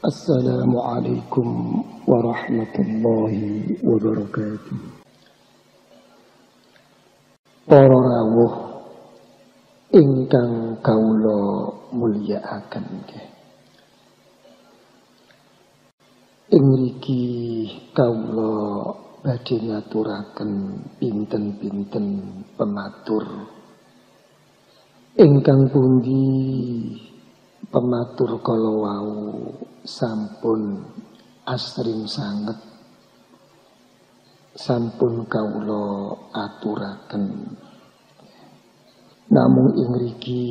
Assalamualaikum warahmatullahi wabarakatuh. Para rawuh ingkang kawula mulyakaken nggih. Ing mriki kawula badhe ngaturaken pinten-pinten pematur ingkang pundi pematur kala wau sampun asring sanget sampun kawula aturaken. Namung ing mriki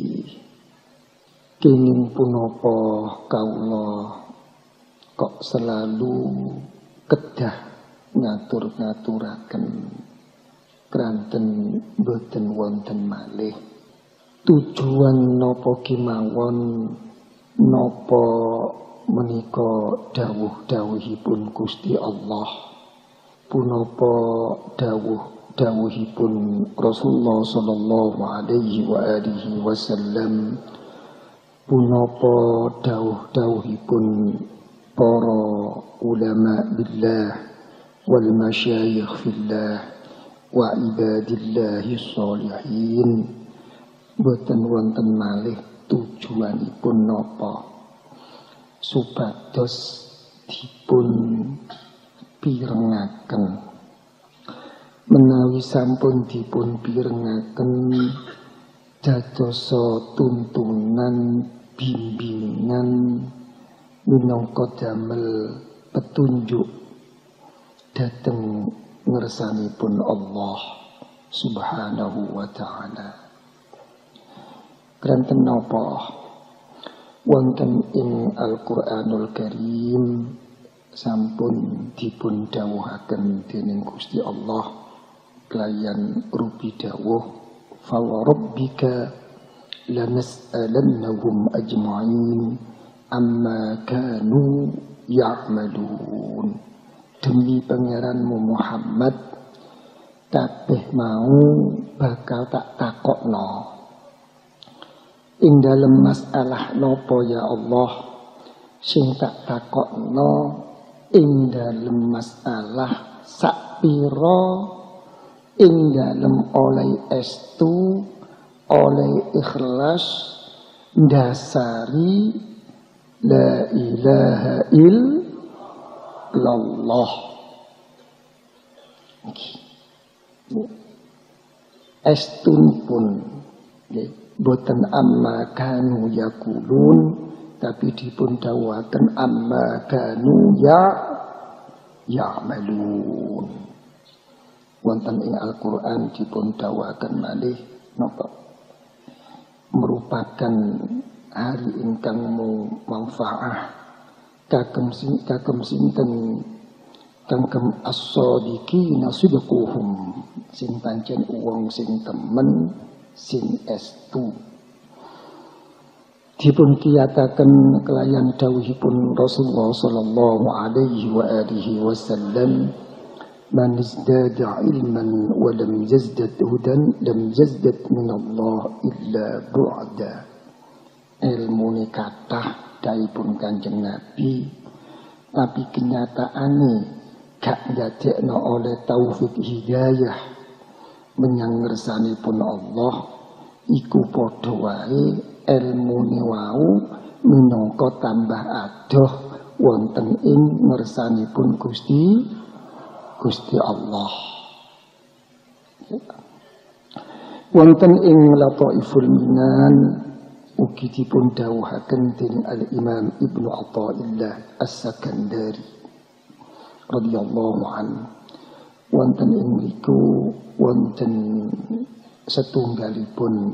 kenging punapa kawula kok selalu kedah ngatur-ngaturaken kranten boten wonten malih tujuan napa kemawon napa menika dawuh-dawuhipun Gusti Allah punapa dawuhipun Rasulullah sallallahu alaihi wa alihi wasallam punapa dawuh-dawuhipun para ulama billah wal masyayikh fillah wa ibadillahi sholihin boten wonten malih tujuanipun napa supados dipun pirengaken menawi sampun dipun pirengaken dadosa tuntunan bimbingan minangka damel petunjuk dhateng ngersanipun Allah Subhanahu wa ta'ala. Kranten napa wonten ing Al-Qur'anul Karim sampun dipun dawuhaken dening Gusti Allah kelayan rupi dawuh fa rabbika lanas'alannahum ajma'in amma kanu ya'malun. Demi pangeranmu Muhammad kabeh mau bakal tak takokno ing dalem masalah nopo ya Allah sing tak takokno ing dalem masalah sakpira ing dalem oleh estu oleh ikhlas ndasari la ilaha illallah. Estunipun boten amma kanu yakulun tapi dipun dawuhaken amma kanu ya'malun. Wonten ing Al-Qur'an dipun dawuhaken malih napa merupakan hari ingkang manfaah kagem sinten kagem as-shadiqina sidquhum sing pancen wong sing temen sing estu. Dipun kiyataken kelayan dawuhipun Rasulullah sallallahu alaihi wa alihi wasallam man izdada ilman wa lam yazdad hudan lam yazdad min Allah illa bu'da. Ilmu ni kathah daipun Kanjeng Nabi tapi kenyataane gak ndadekno oleh taufik hidayah menyang ngersanipun Allah iku padha wae ilmune wau minangka tambah adoh wonten ing ngersanipun Gusti Allah. Wonten ing Lataiful Minan ugi dipun dawuhaken dening Al-Imam Ibnu Athaillah As-Sakandari radhiyallahu anhu. Wonten ing mriku wonten setunggalipun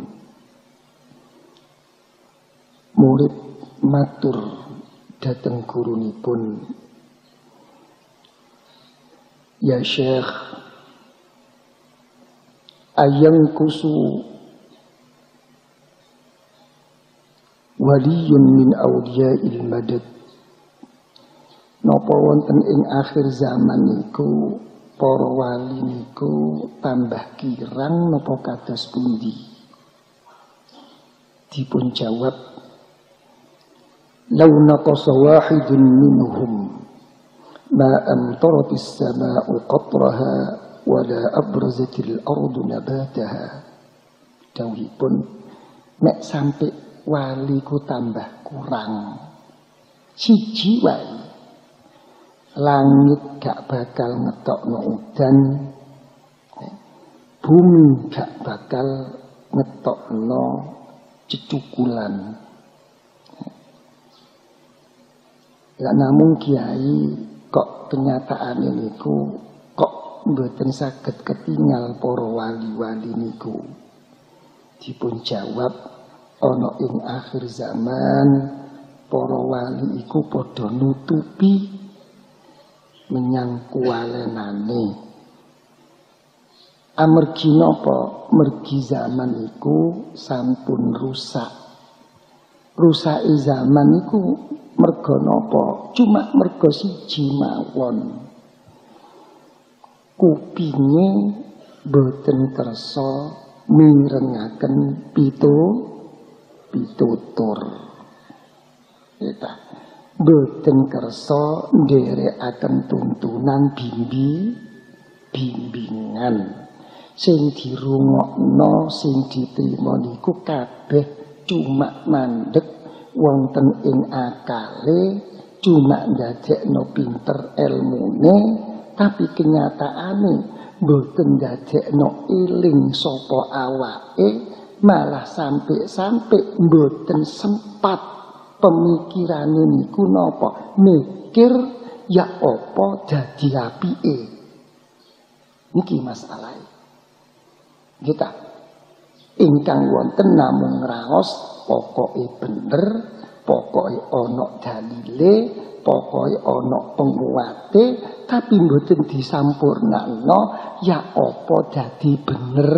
murid matur dhateng gurunipun, ya Syekh, ayang kusu waliyun min awliyail madad. Napa wonten ing akhir zaman niku para wali niku tambah kirang napa kados pundi? Dipun jawab law naqasa wahidun minhum ma amtaratis samaa'u qatraha wa la abrazatil ardu nabataha. Dawuhipun nek sampai wali ku tambah kurang siji wae, langit gak bakal ngetokno udan, bumi gak bakal ngetokno cecukulan. Ya namung kiai kok kenyataan niku kok mboten saged ketinggal para wali-wali niku. Dipun jawab ana ing akhir zaman para wali iku padha nutupi menyang kuwalenane. Amargi napa? Mergi zaman iku sampun rusak. Rusake zaman iku merga napa? Cuma merga siji mawon. Kupinge boten kersa mirengaken pitutur. Kita boten kersa nderekaken tuntunan bimbingan. Sing dirungokno, sing ditrima niku kabeh cuma mandeg wonten ing akale, cuma ndadekno pinter ilmune, tapi kenyataane mboten ndadekno eling sapa awake, malah sampai mboten sempat pemikirane niku napa? Mikir ya apa dadi apike. Niki masalahe. Kita ingkang wonten namung ngraos pokoke bener, pokoke ana dalile, pokoke ana penguate, tapi mboten disampurnakno ya apa dadi bener.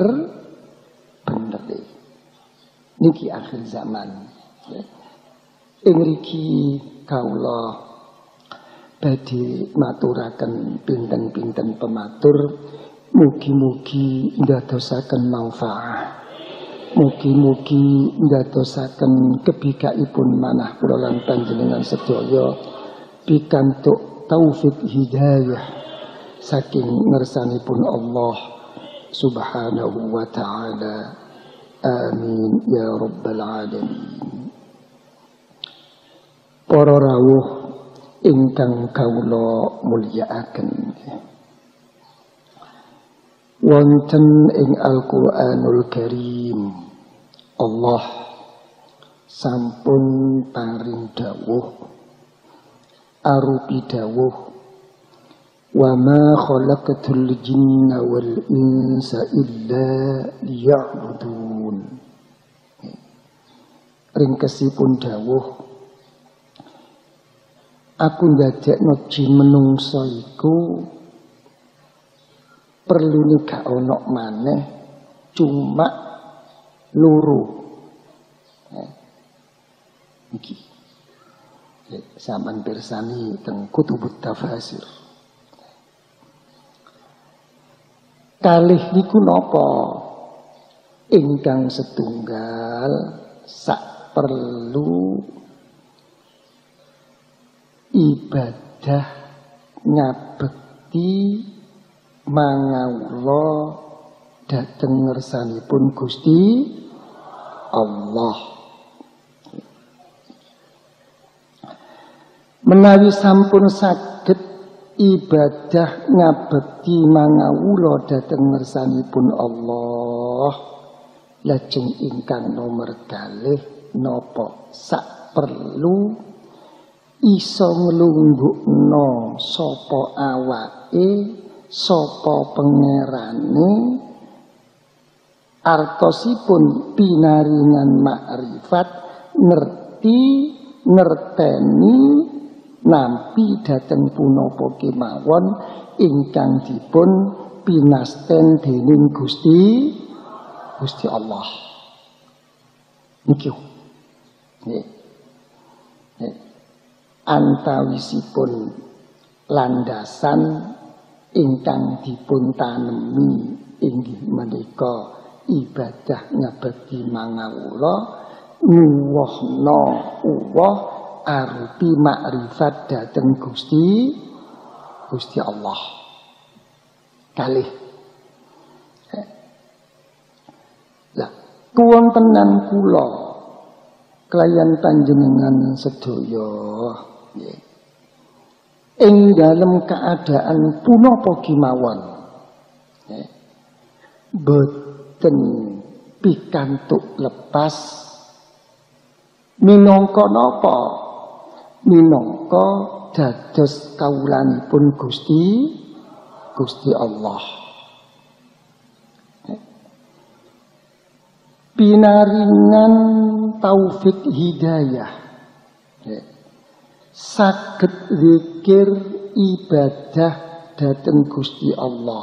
Niki akhir zaman. Ing mriki kawula badhe maturaken pinten-pinten pematur. Mugi-mugi ndadosaken manfaat. Mugi-mugi ndadosaken kebikaipun manah kula lan panjenengan sedaya pikantuk taufik hidayah saking ngersanipun Allah Subhanahu wa ta'ala. Amin ya rabbal alamin. Para rawuh ingkang kawula mulyakaken, wonten ing Al-Qur'anul Karim Allah sampun paring dawuh arupi dawuh wa ma khalaqatul jinna wal insa illa liya'budun. Ringkesipun dawuh aku ndadekno jin menungsa iku perlu nih gak ono maneh cuma loro. Iki sampeyan pirsani teng kutubut tafasir. Kalih niku napa? Ingkang setunggal sak perlu ibadah ngabekti mangawula dhateng ngersanipun Gusti Allah. Menawi sampun saged ibadah ngabekti mangawula dhateng ngersanipun Allah, lajeng ingkang nomor kalih napa? Sak perlu iso nglunggukno sapa awake, sapa pangerane, artosipun pinaringan makrifat, ngerteni nampi dhateng punapa kemawon ingkang dipun pinasten dening Gusti Allah. Niki antawisipun landasan ingkang dipun tanemi inggih menika ibadah ngabekti mangawula nuwuhna uwah arupi makrifat dhateng Gusti Allah. Kalih. Lah, kuwontenan kula kelayan panjenengan sedaya nggih. Ing dalem keadaan punapa kemawon. Nggih. Boten pikantuk lepas minangka napa? Minangka dados kawulanipun Gusti Allah. Pinaringan taufik hidayah. Saged zikir ibadah dhateng Gusti Allah.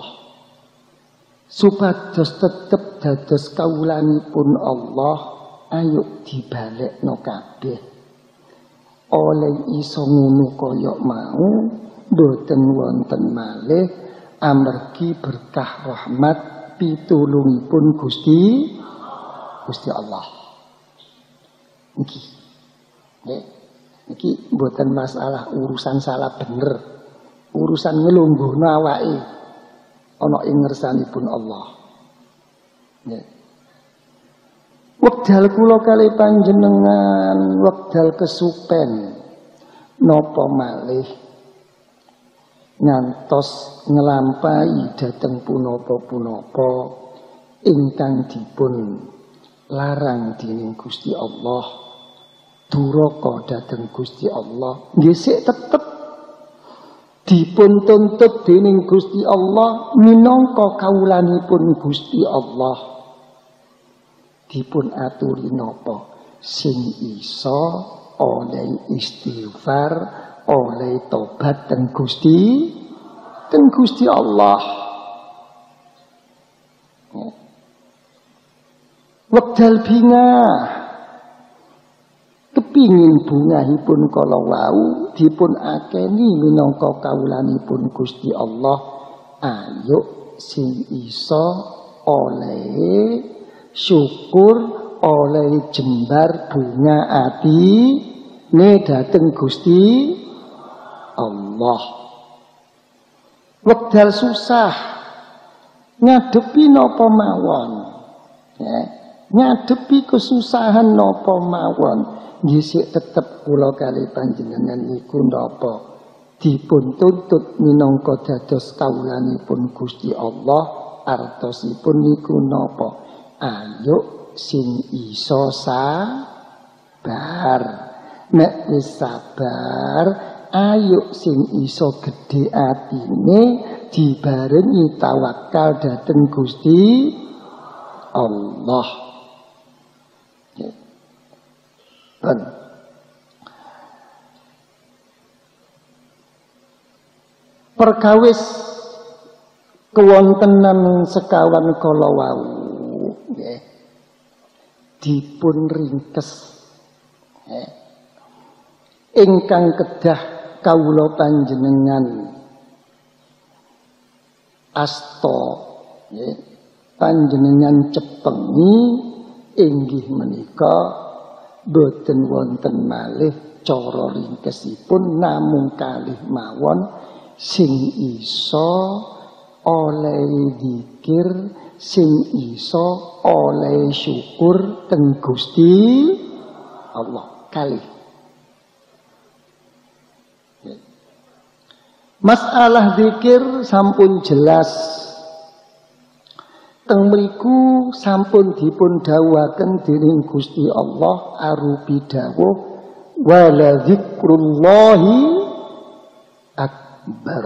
Supados tetep dados kawulanipun Allah, ayo dibalekno kabeh. Oleh iso ngono kaya mau boten wonten malih amargi berkah rahmat pitulungipun Gusti Allah. Niki. Nggih. Niki boten masalah urusan salah bener. Urusan ngelungguhna awake ana ing ngersanipun Allah. Nggih. Wekdal kula kalih panjenengan wekdal kesupen napa malih ngantos nglampahi dhateng punapa-punapa ingkang dipun larang dening Gusti Allah, duraka dhateng Gusti Allah, nggih sik tetep dipun tuntut dening Gusti Allah minangka kawulanipun Gusti Allah. Dipun aturi napa? Sing iso oleh istighfar, oleh tobat teng Gusti Allah. Wekdal bingah kepingin bungahipun kala wau dipun akeni minangka kawulanipun Gusti Allah. Ayo sing iso oleh syukur, oleh jembar bunga ati ne dhateng Gusti Allah. Wekdal susah ngadepi napa mawon, ya, ngadepi kesusahan napa mawon, nggih tetep kula kalih panjenengan niku napa dipun tuntut minangka dados kawulanipun Gusti Allah. Artosipun niku napa? Ayo sing iso sabar. Nek wis sabar, ayo sing iso gedhe atine dibarengi tawakal dhateng Gusti Allah. Ben perkawis kewontenan sekawan kala wau nggih dipun ringkes ingkang kedah kawula panjenengan asta nggih panjenengan cepengi inggih menika boten wonten malih cara ringkesipun namung kalih mawon sing iso oleh zikir, sing iso oleh syukur teng Gusti Allah kalih. Masalah zikir sampun jelas. Teng mriku sampun dipun dawuhaken dening Gusti Allah arupi dawuh wala zikrullahi akbar.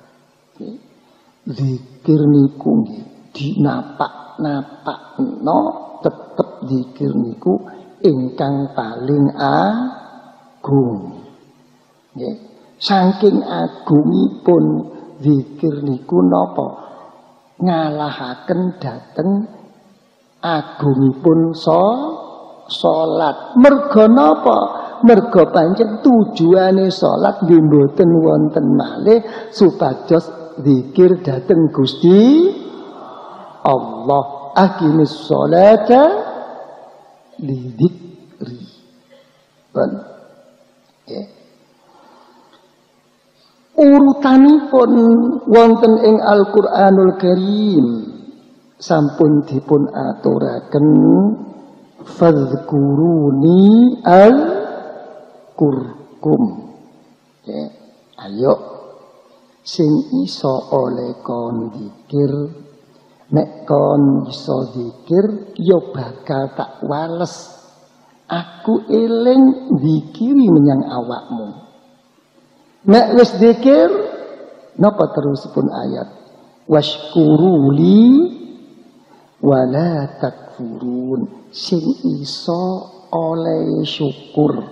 Zikir niku dinapak-napakno tetep zikir niku ingkang paling agung. Nggih, saking agungipun zikir niku napa? Ngalahaken dhateng agungipun salat. Merga napa? Merga pancen tujuane salat nggih mboten wonten malih supados zikir dhateng Gusti Allah. Aqimis sholata li dzikri. Urutanipun wonten ing Al-Qur'anul Karim sampun dipun aturaken fadhkuruni al-kurkum. Ayo sing iso oleh kon zikir, nek kon iso zikir ya bakal tak wales aku eling zikiri menyang awakmu. Nek wis zikir napa terusipun ayat washkuruli wala takfurun, sing iso oleh syukur.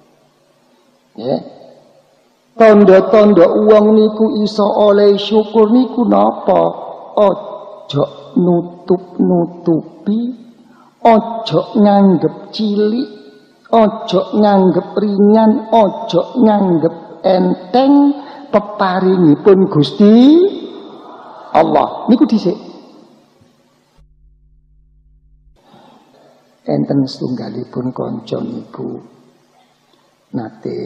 Tondo-tondo uang niku iso oleh syukur niku napa? Ojo nutup-nutupi, ojo nganggep cilik, ojo nganggep ringan, ojo nganggep enteng peparingipun Gusti Allah. Niku dhisik. Enten setunggalipun kanca niku nate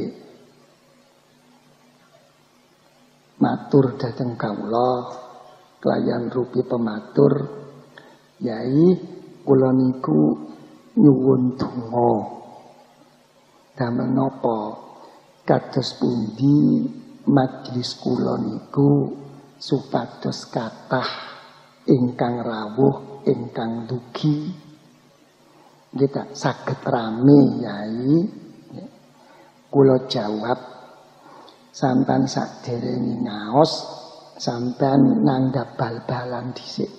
matur dhateng kawula kelayan rupi pematur, Yai kula niku nyuwun donga damel napa kados pundi majelis kula niku supados kathah ingkang rawuh ingkang dugi nggih tak saged rame Yai. Kula jawab sampean sakderenge ngaos sampean nanggap bal-balan dhisik.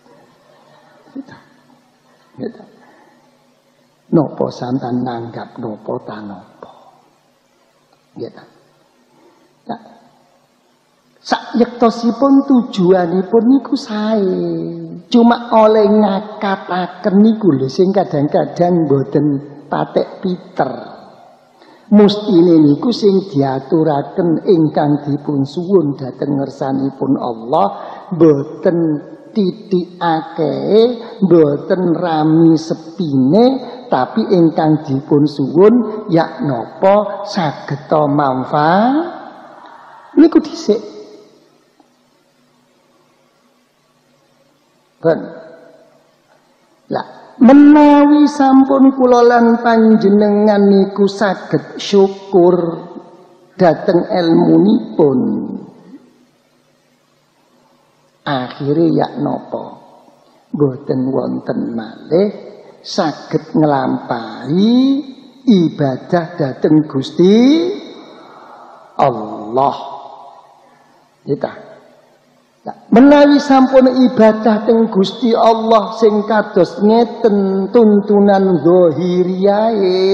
Gitu. Nopo sampean nanggap nopo ta nopo. Gitu. Nah, sayektosipun tujuanipun niku sae. Cuma oleh ngakataken niku lho sing kadang-kadang mboten patek piter. Mustine niku sing diaturaken ingkang dipun suwun dhateng ngersanipun Allah mboten titikake, mboten rami sepine, tapi ingkang dipun suwun yak napa sageta manfaat niku dhisik. Ben. Lah menawi sampun kula lan panjenengan niku saged syukur dhateng ilmunipun, akhire yak napa boten wonten malih saged nglampahi ibadah dhateng Gusti Allah. Kita menawi sampun ibadah teng Gusti Allah sing kados ngeten tuntunan zahiriyae,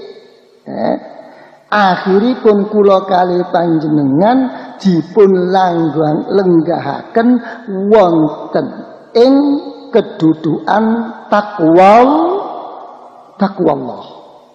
akhiripun kula kalih panjenengan dipun lenggahaken wonten ing kedudukan takwa Allah.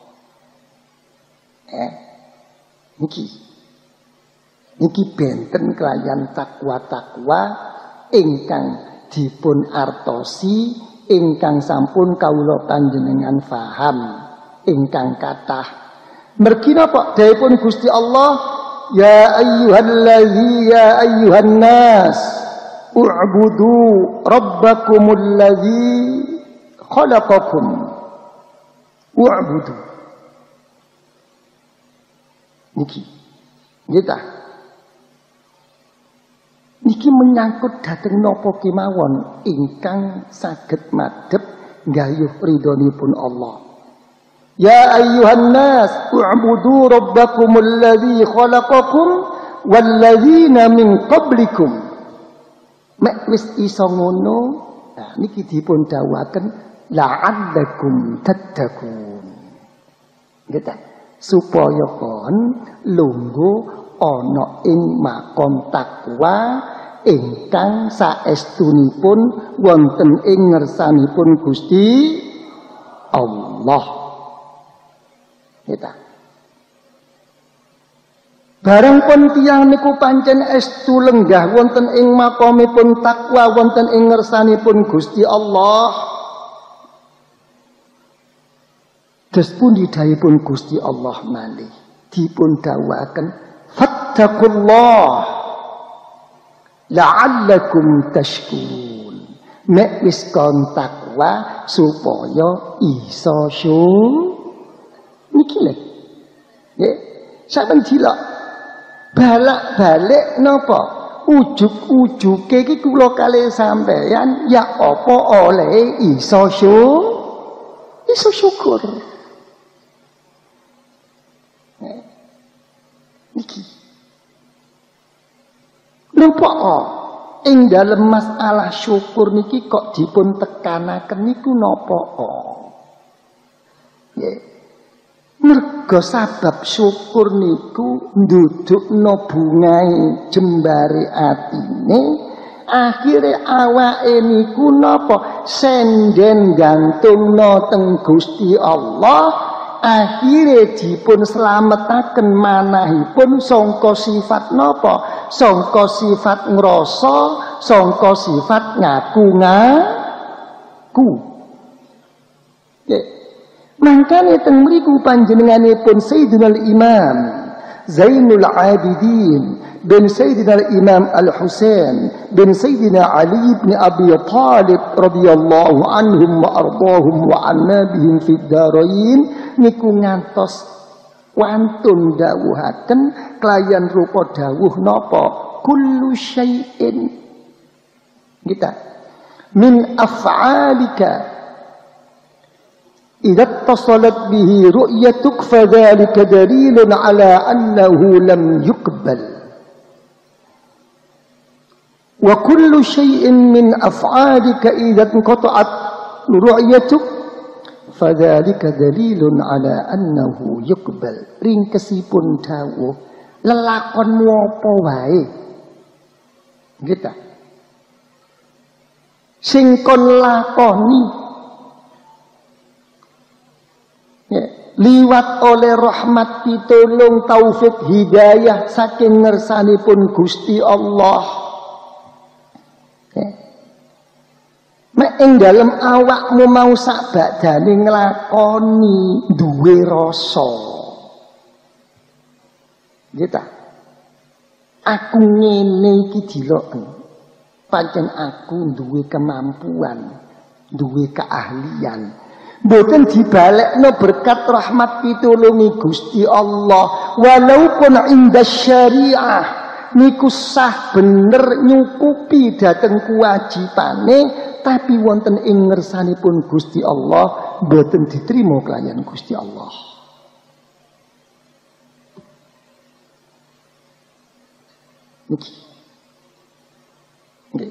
Niki benten kelayan takwa-takwa ingkang dipun artosi, ingkang sampun kawula panjenengan faham, ingkang kathah. Mergi napa dawuhipun Gusti Allah, ya ayyuhan nas u'budu rabbakumul ladzi khalaqakum u'budu. Niki kita niki menyangkut dhateng napa kemawon ingkang saged madhep nggayuh ridhonipun Allah. Ya ayyuhan nas u'budu rabbakumul ladzi khalaqakum wal ladzina min qablikum. Mek wis iso ngono, nah niki dipun dawuhaken la'allakum tattaqun. Gitu. Supaya kon lungguh ana ing makom takwa ingkang saestunipun wonten ing ngersanipun Gusti Allah. Kita bareng pun tiyang niku pancen estu lenggah wonten ing makomipun takwa wonten ing ngersanipun Gusti Allah. Des pundi dawuhipun Gusti Allah malih dipun dawuhaken fattaqullah la'allakum tashkurun. Nek wis kon takwa supaya iso niki lho. Nggih, sampeyan dilok balak-balik napa? Ujug-ujuge iki kula kalih sampeyan ya apa oleh iso syukur. Niki. Napa ing dalem masalah syukur niki kok dipun tekanaken niku napa? Nggih. Mergo sabab syukur niku ndudukno bungahe jembare atine, akhire awake niku napa senden gantungno teng Gusti Allah, akhire dipun slametaken manahipun sangka sifat napa? Sangka sifat ngrasa, sangka sifat ngaku. Mangkane teng mriku panjenenganipun Sayyidina Imam Zainul Abidin bin Sayyidina Imam Al-Husain bin Sayyidina Ali bin Abi Thalib radhiyallahu anhum wa ardahum wa anna bihim fid darain niku ngantos wantun dawuhaken kelayan rupa dawuh napa kullu syai'in kita min af'alika idza tasalat bihi ru'yatuk fadzalika dalilun ala annahu lam yuqbal wa kullu syai'in min af'alika idza inqata'at ru'yatuk fadzalika dalilun ala annahu yuqbal. Ringkesipun dawuh lelakonmu apa wae kita sing kon lakoni liwat oleh rahmat pitulung taufik hidayah saking ngersanipun Gusti Allah. Mek ing dalem awakmu mau sak badane nglakoni duwe rasa. Gitu. Aku ngene iki diloken. Pancen aku duwe kemampuan, duwe keahlian. Mboten dibalekno berkat rahmat pitulungi Gusti Allah. Walaupun indas syariah niku sah bener nyukupi dhateng kewajibane, tapi wonten ing ngersanipun Gusti Allah mboten diterima kelayan Gusti Allah. Niki. Nggih.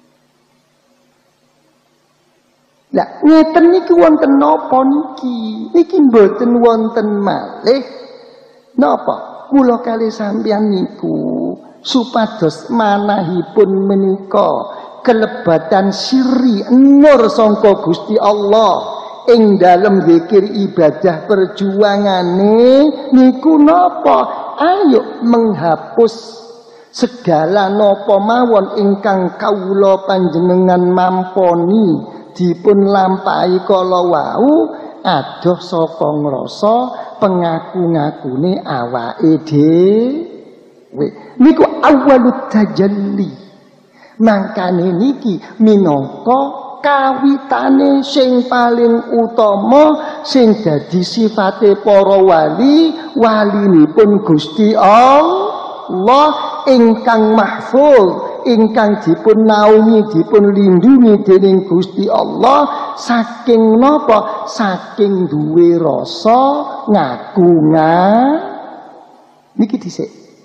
Lah ngeten niki wonten napa niki? Niki mboten wonten malih napa? Kula kalih sampeyan niku supados manahipun menika kelebatan sirri nur sangka Gusti Allah ing dalem zikir ibadah perjuangane niku napa? Ayo menghapus segala napa mawon ingkang kawula panjenengan mamponi dipun lampahi kala wau adoh saka ngrasa pengaku-ngakune awake dhewe. Niku awalut tajalli. Mangkane niki minangka kawitane sing paling utama sing dadi sifate para wali, walinipun Gusti Allah ingkang mahfuz, ingkang dipun naungi, dipun lindungi dening Gusti Allah saking napa? Saking duwe rasa ngaku niki dhisik.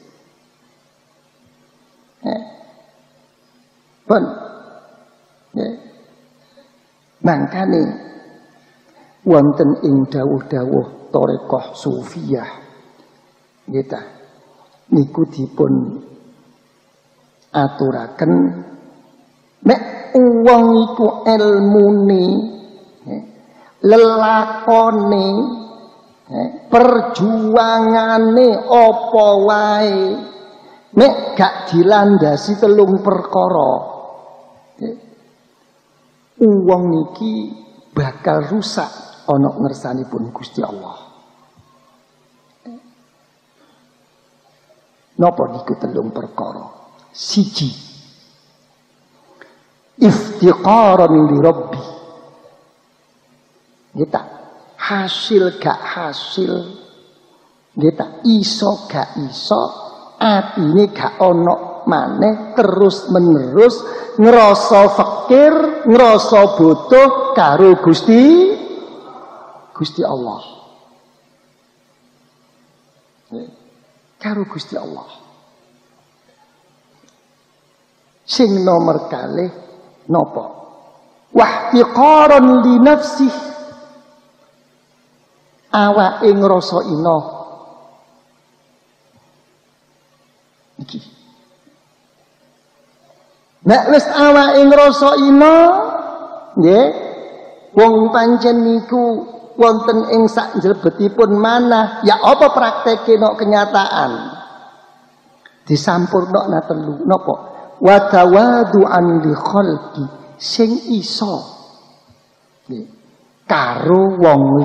Pun mangkane wonten ing dawuh-dawuh thariqah sufiyah nggih niku dipun aturaken nek wong iku ilmune lelakone perjuangane apa wae nek gak dilandasi telung perkara wong niki bakal rusak ana ngersanipun Gusti Allah. Napa niku telung perkara. Siji, iftiqaran li rabbi. Kita hasil gak hasil, kita iso gak iso, atine gak ono maneh terus menerus ngerasa fakir, ngerasa butuh karo Gusti Allah. Karo Gusti Allah. Sing nomor kalih napa? Wahtiqaran li nafsih. Awake ngrasa ina. Iki. Nek wis awake ngrasa ina, nggih, wong pancen niku wonten ing sak njlebetipun manah, ya apa prakteke nok kenyataan? Disampurnokna telu napa? Wa tawadu'an li khalqi, sing iso nggih karo wong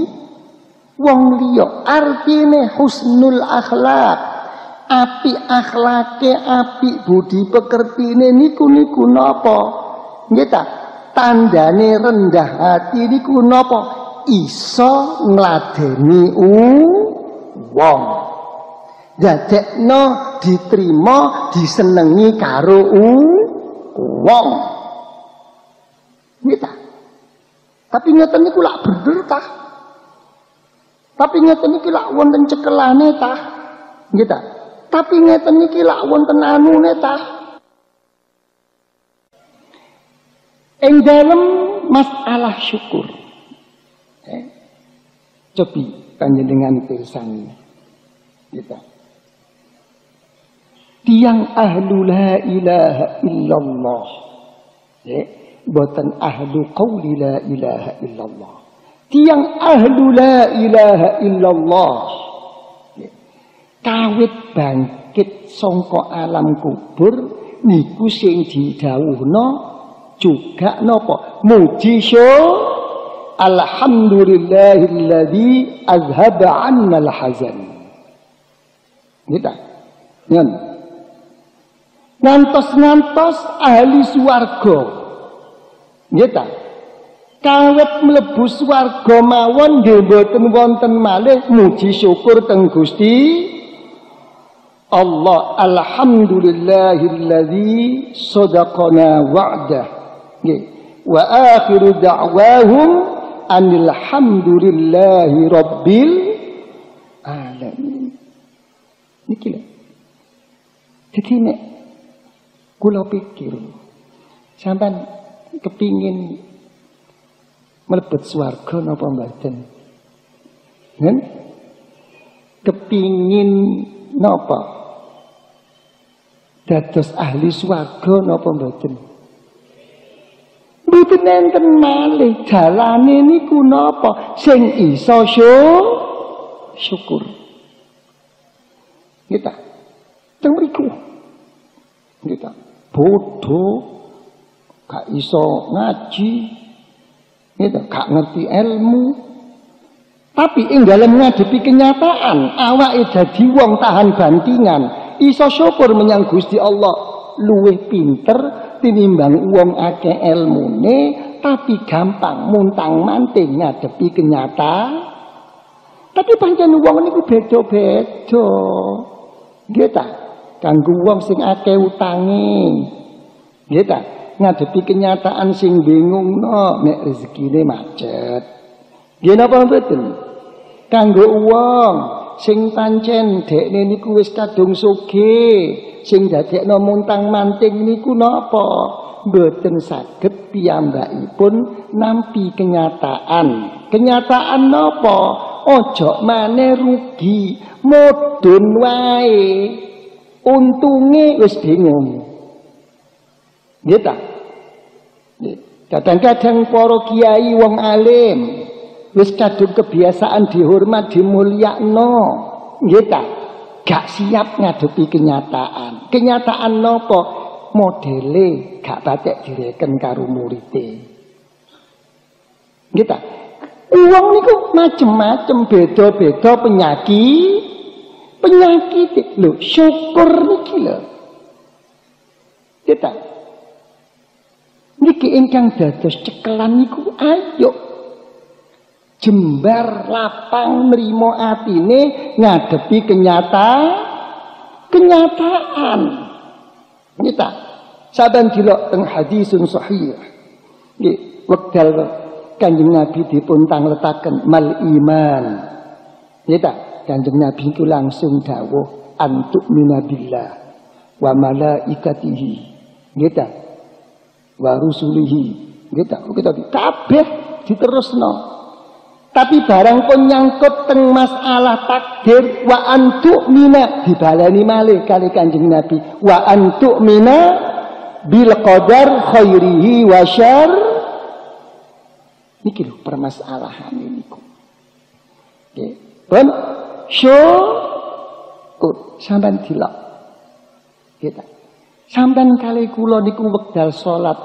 liya, artine husnul akhlak, api akhlake, api budi pekertine niku napa? Nggih ta? Tandane rendah hati niku napa? Iso ngladeni wong. Dadekno diterima, disenengi karo wong. Nggih ta? Tapi ngeten niku lak bener ta? Tapi ngeten iki lak wonten cekelane ta? Nggih ta? Tapi ngeten iki lak wonten anune ta? Ing dalem masalah syukur. Cobi panjenengan pirsani. Gitu. Tiang ahlu la ilaha illallah. Boten ahlu qawli la ilaha illallah. Tiang ahlu la ilaha illallah. Kawit bangkit sangka alam kubur niku sing didhawuhna juga napa? Muji alhamdulillahilladzi azhaba 'annal hazan. Gitu. Ngantos ahli swarga. Gitu. Kawit mlebu swarga mawon nggih mboten wonten malih muji syukur teng Gusti Allah. Alhamdulillahilladzi sadaqana wa'dah. Nggih. Wa akhiru da'wahum alhamdulillahi rabbil alamin. Niki lho. Dadi nek kula pikir sampean kepingin mlebet swarga napa mboten? Nen? Kepingin napa? Dados ahli swarga napa mboten? Mboten enten malih dalane niku napa? Sing iso syukur. Kita teng mriku. Kita bodoh, gak iso ngaji, kita gak ngerti ilmu. Tapi ing dalem ngadepi kenyataan, awake dadi wong tahan bantingan, iso syukur menyang Gusti Allah, luwih pinter tinimbang wong akeh ilmune, tapi gampang muntang-manting ngadepi kenyataan. Tapi pancen wong niku beda-beda. Nggih ta? Kanggo wong sing akeh utange. Nggih ta? Ngadepi kenyataan sing bingungno nek rezekine macet. Nggih napa mboten? Kanggo wong sing pancen dekne niku wis kadung sugih, sing dadekno muntang-manting niku napa? Mboten saged piyambakipun nampi kenyataan. Kenyataan napa? Ojo maneh rugi, mudhun wae. Untunge wis bingung. Nggih ta? Kadang-kadang para kiai wong alim wis kadung kebiasaan dihormat, dimulyakno. Nggih ta? Gak siap ngadepi kenyataan. Kenyataan napa? Modele gak patek direken karo murite. Nggih ta? Uang niku macem-macem, beda-beda penyakit lho, syukur niki lho. Kita niki ingkang dados cekelan niku ayo jembar lapang nrimo atine ngadepi kenyataan. Kita saban dilok teng hadisun sahih. Nggih, wekdal Kanjeng Nabi dipun tangletaken mal iman. Kita Kanjeng Nabi itu langsung dawuh antuk minabillah wa malaikatihi. Kita wa rusulihi. Kita kabeh diterusno. Tapi barang pun nyangkut teng masalah takdir wa antuk mina dibalani malih kali Kanjeng Nabi wa antuk mina bil qadar khairihi wa syarr. Niki lho permasalahan niku. Nggih. Pun syukur sampean dilok. Kita. Sampean kali kula niku wekdal salat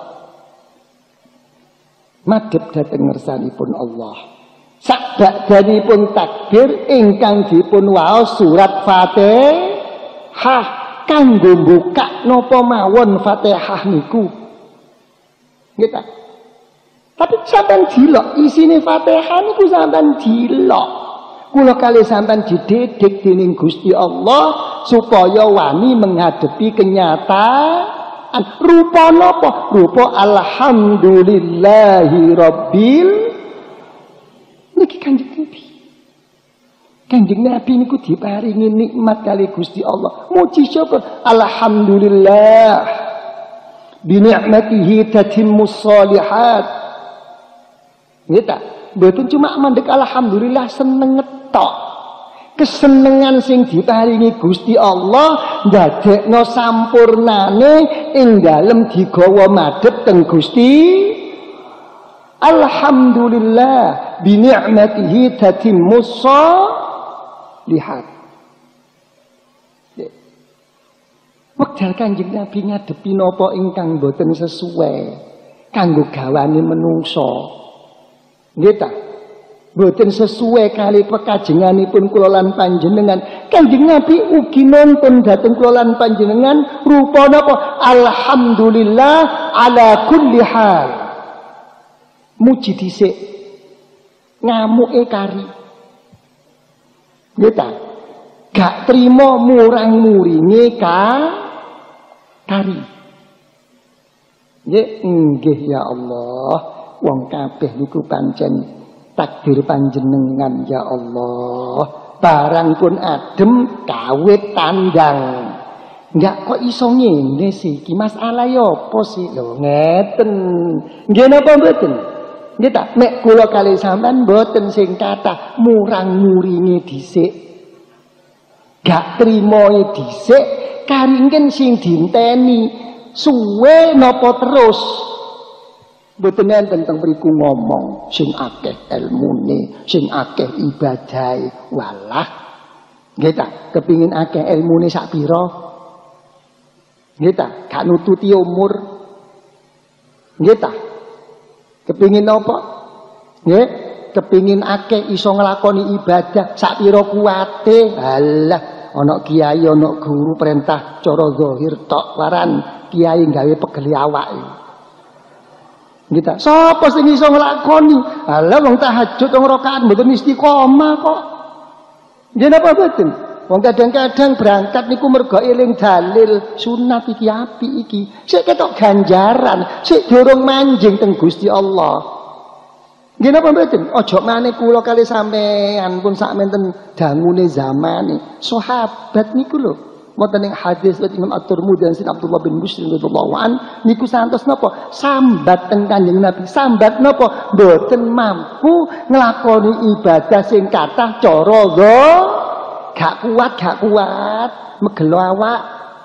madhep dhateng ngersanipun Allah. Sakbakdanipun takbir ingkang dipun waos surat Fatihah kanggo mbukak napa mawon Fatihah niku. Nggih. Tapi sampean dilok isine Fatihah niku sampean dilok. Kula kali sampean dididik dening Gusti Allah supaya wani menghadapi kenyataan. Rupa napa? Rupa alhamdulillahi rabbil niki Kanjeng Nabi. Kanjeng Nabi niku diparingi nikmat kali Gusti Allah. Muji syukur. Alhamdulillah. Bi ni'matihi tatimmus shalihat. Nggih ta? Mboten cuma mandek alhamdulillah seneng ngetok. Kesenengan sing diparingi Gusti Allah ndadekno sampurnane ing dalem digawa madhep teng Gusti. Alhamdulillah bi ni'matihi tatimmus shalihat. Wekdal Kanjeng Nabi ngadepi napa ingkang boten sesuai kanggo gawane menungso. Nggih ta? Boten sesuai kali pekajenganipun kula lan panjenengan. Kanjeng Nabi ugi nonton dhateng kula lan panjenengan rupa napa? Alhamdulillah ala kulli hal. Muji dhisik ngamuke kari. Nggih ta? Gak trimo murang-muringe kari. Nggih ya Allah. Wong kabeh niku pancen takdir panjenengan ya Allah. Barang pun adem kawit tandang. Enggak kok iso ngene sih iki masalah ya apa sih lho ngeten. Nggih napa mboten? Nggih ta nek kula kali sampean mboten sing kathah murang-muringe dhisik. Gak trimoe dhisik karingken sing dinteni suwe napa terus. Mboten enten teng mriku ngomong sing akeh ilmune, sing akeh ibadahe. Walah. Nggih ta, kepingin akeh ilmune sak pira? Nggih ta, gak nututi umur. Nggih ta? Kepingin apa? Nggih, kepingin akeh iso nglakoni ibadah sak pira kuwate. Halah, ana kiai, ana guru perintah cara zahir tok waran kiai gawe pegeli awake. Kita sapa sing iso nglakoni? Ala wong tahajud wong rakaat mboten istiqomah kok. Nggih napa mboten? Wong kadang-kadang berangkat niku mergo eling dalil sunat iki apik iki. Sik ketok ganjaran, sik durung manjing teng Gusti Allah. Nggih napa mboten? Aja maneh kula kali sampean pun sakmenten dangune zamane. Sahabat niku lho wonten ing hadis riwayat Imam At-Tirmidzi dan Sayyidina Abdullah bin Muslim radhiyallahu an niku santos napa sambat teng Kanjeng Nabi sambat napa mboten mampu nglakoni ibadah sing kathah cara gak kuat megelo awak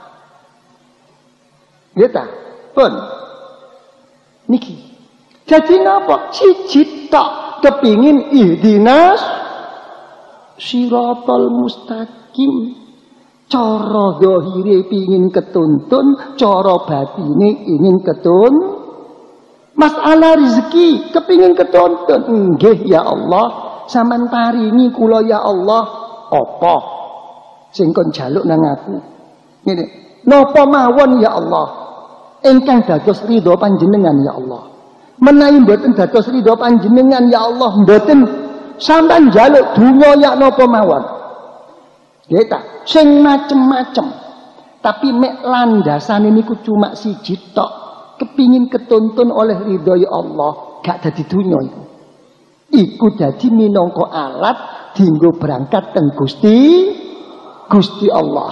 nggih ta pun niki jadi napa siji tok kepingin ihdinas siratal mustaqim. Cara zahire pingin ketuntun, cara batine ingin ketun. Masalah rezeki kepingin ketuntun. Nggih ya Allah, sampean paringi kula ya Allah. Apa? sing kon jaluk nang aku. Ngene, napa mawon ya Allah ingkang dados ridho panjenengan ya Allah. Menawi mboten dados ridho panjenengan ya Allah, mboten sampean njaluk donga ya napa mawon. Nggih ta, sing macem-macem. Tapi mek landasane niku cuma siji tok, kepingin ketuntun oleh ridho ya Allah, gak dadi donya iku. Iku dadi minangka alat dienggo berangkat teng Gusti Allah.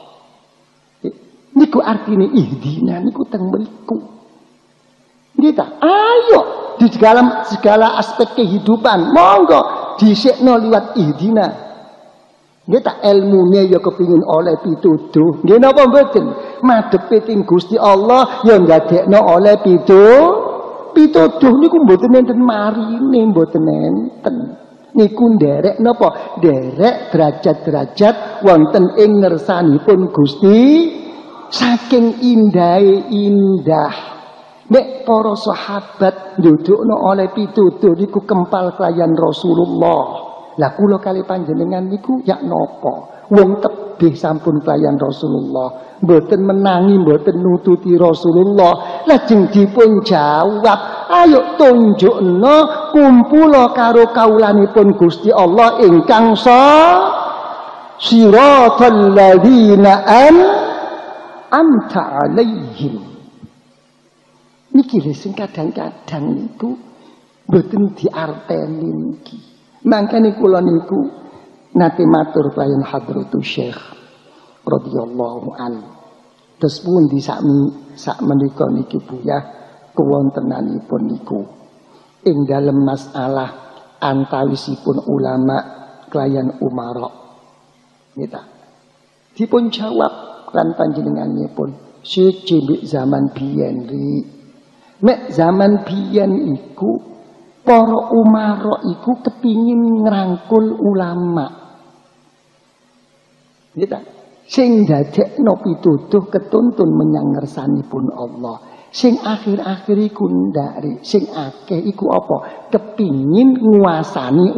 Niku artine ihdina niku teng mriku. Nggih ta? Ayo di segala aspek kehidupan monggo dhisikno liwat ihdina. Nggih ta, ilmune ya kepingin oleh pituduh. Nggih napa mboten? Madhepe teng Gusti Allah ya ndadekno oleh pituduh niku mboten enten marine, mboten enten. Niku nderek napa? Nderek derajat-derajat wonten ing ngersanipun Gusti saking indah. Nek para sahabat ndudukno oleh pituduh niku kempal kelayan Rasulullah. Lah kula kali panjenengan niku yak napa? Wong tebih sampun kelayan Rasulullah, mboten menangi, mboten nututi Rasulullah. Lajeng dipun jawab, ayo tunjukno kumpula karo kaulanipun Gusti Allah ingkang siratal ladzina an'amta 'alaihim. Niki lho sing kadang-kadang niku mboten diarteni niki. Mangkane kula niku nate matur kaliyan Hadratus Syekh radhiyallahu an. Terus pundi sak menika niki Buyah kewontenanipun niku ing dalem masalah antawisipun ulama kaliyan umara. Nita. Dipun jawab lan panjenenganipun siji mbek zaman biyen ri. Mek zaman biyen iku para umara iku kepingin ngrangkul ulama. Nita. Sing dadekno pituduh ketuntun menyang ngersanipun Allah. Sing akhir-akhir iku ndari, sing akeh iku apa? Kepingin nguasani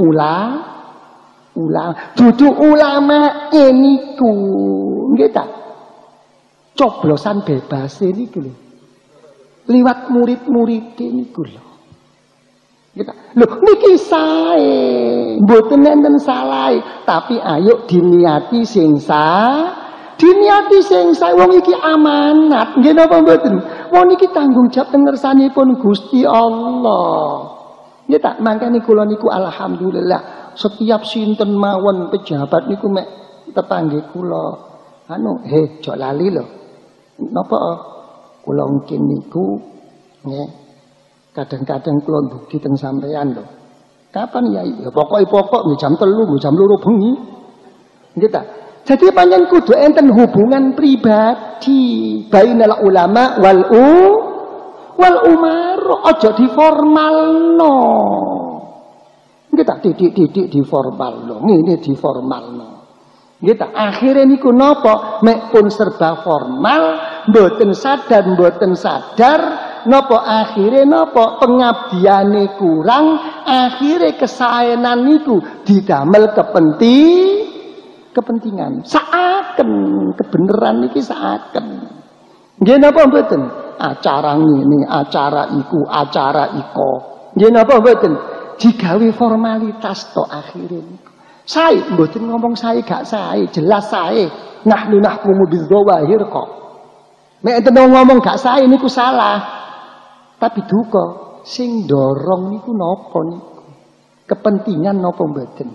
dudu ulama niku. Nggih ta? Coblosan bebas niku lho. Liwat murid-murid niku lho. Nggih ta? Lho niki sae, mboten enten salah, tapi ayo diniati sing diniati sing sae. Wong iki amanat, nggih napa mboten? Wong iki tanggung jawab ngersanipun Gusti Allah. Nggih ta? Mangkane kula niku alhamdulillah setiap sinten mawon pejabat niku mek tetangge kula. Jok lali lho. Napa kula mungkin niku nggih kadang-kadang kula dugi teng sampean lho. Kapan ya? Ya pokok jam 3, jam 2 bengi. Nggih ta? Jadi panjang kudu enten hubungan pribadi bainal ulama wal umaro, aja diformalno. Nggih ta, didik diformalno, ngene diformalno. Nggih ta, akhire niku napa? Mek pun serba formal, mboten sadar napa akhire napa? Pengabdiane kurang, akhire kesaenan niku didamel kepentingan. Saaken kebenaran niki saaken. Nggih napa mboten? Acara ngene, acara iku, acara iko. Nggih napa mboten? Digawe formalitas to akhire niku. Sae mboten ngomong sae gak sae, jelas sae. Nahnu nahkumu bidzawahir kok. Nek enten ngomong gak sae niku salah. Tapi duka sing dorong niku napa niku? Kepentingan napa mboten?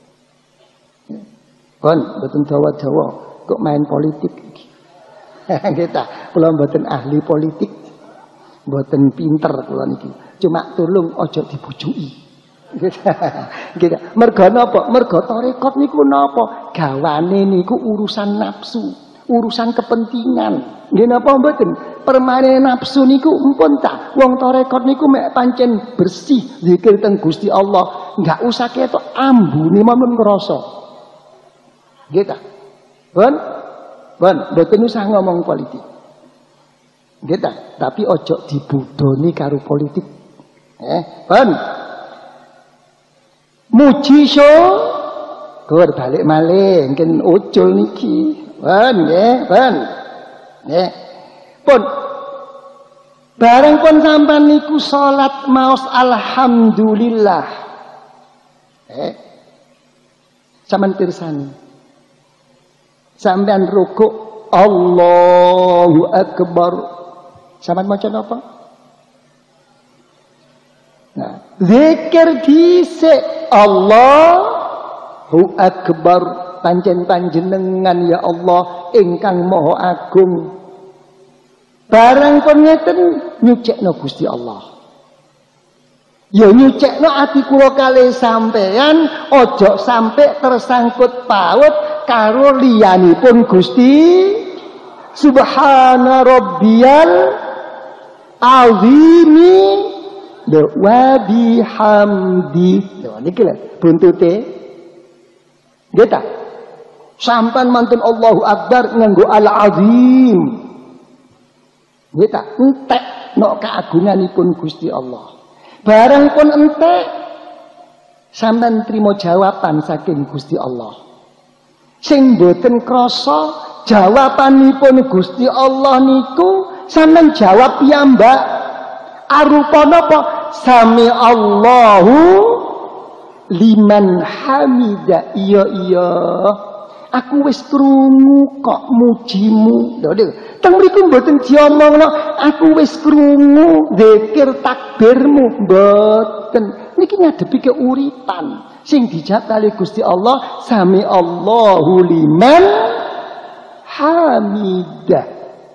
Kon mboten dawa-dawa kok main politik iki. Nggih ta, kula mboten ahli politik. Mboten pinter kula niki. Cuma tulung aja dibujuki. Nggih ta. Mergo napa? Mergo tarekat niku napa? Gawane niku urusan nafsu, urusan kepentingan. Nggih napa mboten? Permane nafsu niku empun ta. Wong tarekat niku mek pancen bersih zikir teng Gusti Allah, enggak usah ketok ambune mawon ngrasa. Nggih ta? Mboten usah ngomong politik. Nggih ta? Tapi ojo dibudoni karo politik. Muji Gur balik malih mungkin ucul niki. Ben nggih, ben. Nggih. Pun bareng pun sampean niku salat maos alhamdulillah. Sampeyan pirsani. Sampeyan rukuk Allahu Akbar. Sampeyan maca napa? Nah, zikir dhisik Allahu Akbar, pancen panjenengan ya Allah ingkang maha agung. Barang pun ngeten nyucekno Gusti Allah. Ya nyucekno ati kula kalih sampeyan ojo sampai tersangkut paut karo liyanipun Gusti. Subhana rabbiyal azimi wa bihamdi. Lho niki lho buntute. Nggih ta? Sampan mantun Allahu Akbar nganggo al-azim. Nggih ta? Entek nok keagunganipun Gusti Allah. Barang pun entek sampean trimo jawaban saking Gusti Allah. Sing boten krasa jawabanipun Gusti Allah niku sampean jawab piyambak. Arupa napa? Sami Allahu liman hamida. Iya aku wis krungu kok mujimu. Lho teng mriku mboten diomongno aku wis krungu zikir takbirmu mboten. Niki ngadepi keuripan sing dijawab kali Gusti Allah sami Allahu liman hamidah.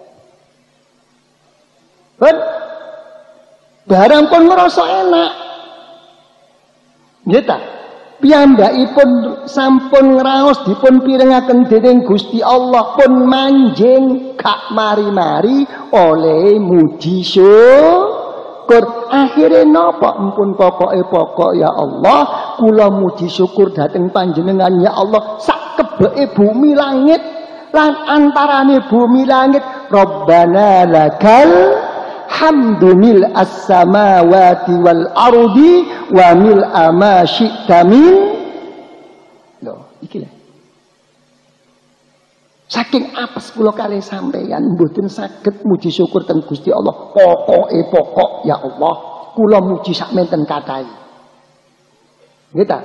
Ben barang pun ngerasa enak. Nggih ta? Piyambakipun sampun ngraos dipun pirengaken dening Gusti Allah pun manjing gak mari-mari oleh muji syukur. Akhire napa? Mpun pokok ya Allah, kula muji syukur dhateng panjenengan ya Allah sak kebeke bumi langit lan antarane bumi langit. Rabbana lakal hamdu mil as-samawati wal ardi wa mil ma syi'ta min. Lho, iki lho. Saking apes kula kalih sampeyan mboten saged muji syukur teng Gusti Allah. Pokoke pokok ya Allah, kula muji sakmenten kathah. Nggih ta?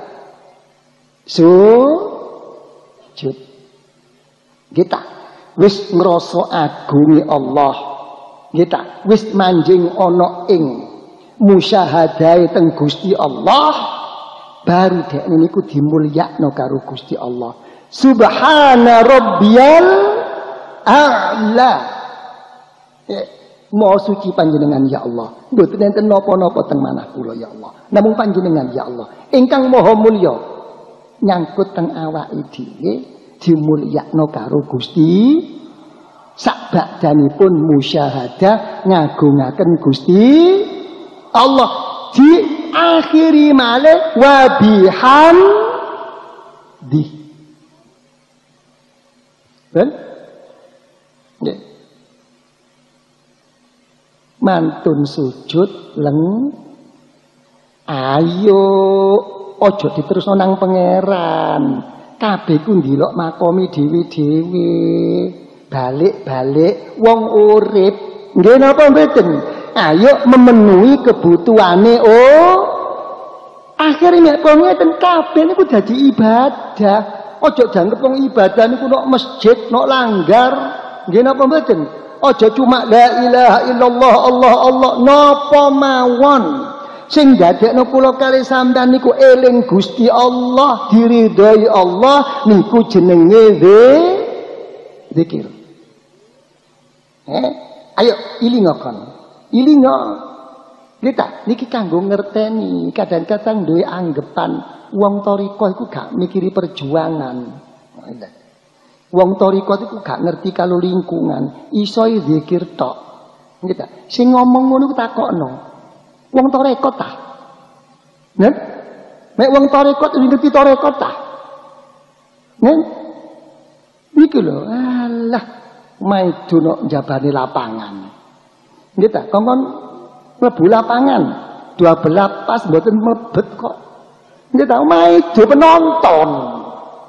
Sujud. Nggih ta? Wis ngrasa agunge Allah. Nggih ta? Wis manjing ana ing musyahadahe teng Gusti Allah, baru dek niku dimulyakno karo Gusti Allah. Subhana rabbiyal a'la. Maha suci panjenengan ya Allah. Mboten enten napa-napa teng manah kula ya Allah. Namung panjenengan ya Allah ingkang maha mulya nyangkut teng awake dhewe dimulyakno karo Gusti. Sakbadanipun musyahadah ngagungaken Gusti Allah di akhiri malih wa bihamdi. Ben? Nggih. Mantun sujud leng ayo aja diterusno nang pangeran. Kabeh ku ndelok makomi dhewe-dhewe. Balik-balik wong urip nggih napa mboten? Ayo memenuhi kebutuhane akhirnya kok ngeten kabeh niku dadi ibadah. Aja dianggep wong ibadah niku nok masjid, nok langgar. Nggih napa mboten? Aja cuma la ilaha illallah Allah Allah napa mawon. Sing dadekno kula kalih sampeyan niku eling Gusti Allah, diridhoi Allah niku jenenge zikir. Ayo ilingokon. Ilingo. Kita niki kanggo ngerteni, kadang-kadang duwe anggepan wong thariqah iku gak mikiri perjuangan. Wong thariqah iku gak ngerti kalau lingkungan, iso zikir tok. Kita sing ngomong ngono ku takokno. Wong thariqah ta? Nen? Nek wong thariqah ngerti thariqah ta? Nen? Niku lho, alah maido nok njabane lapangan. Nggih ta, kongkon mlebu lapangan, 12 pas mboten mlebet kok. Nggih ta, maido penonton.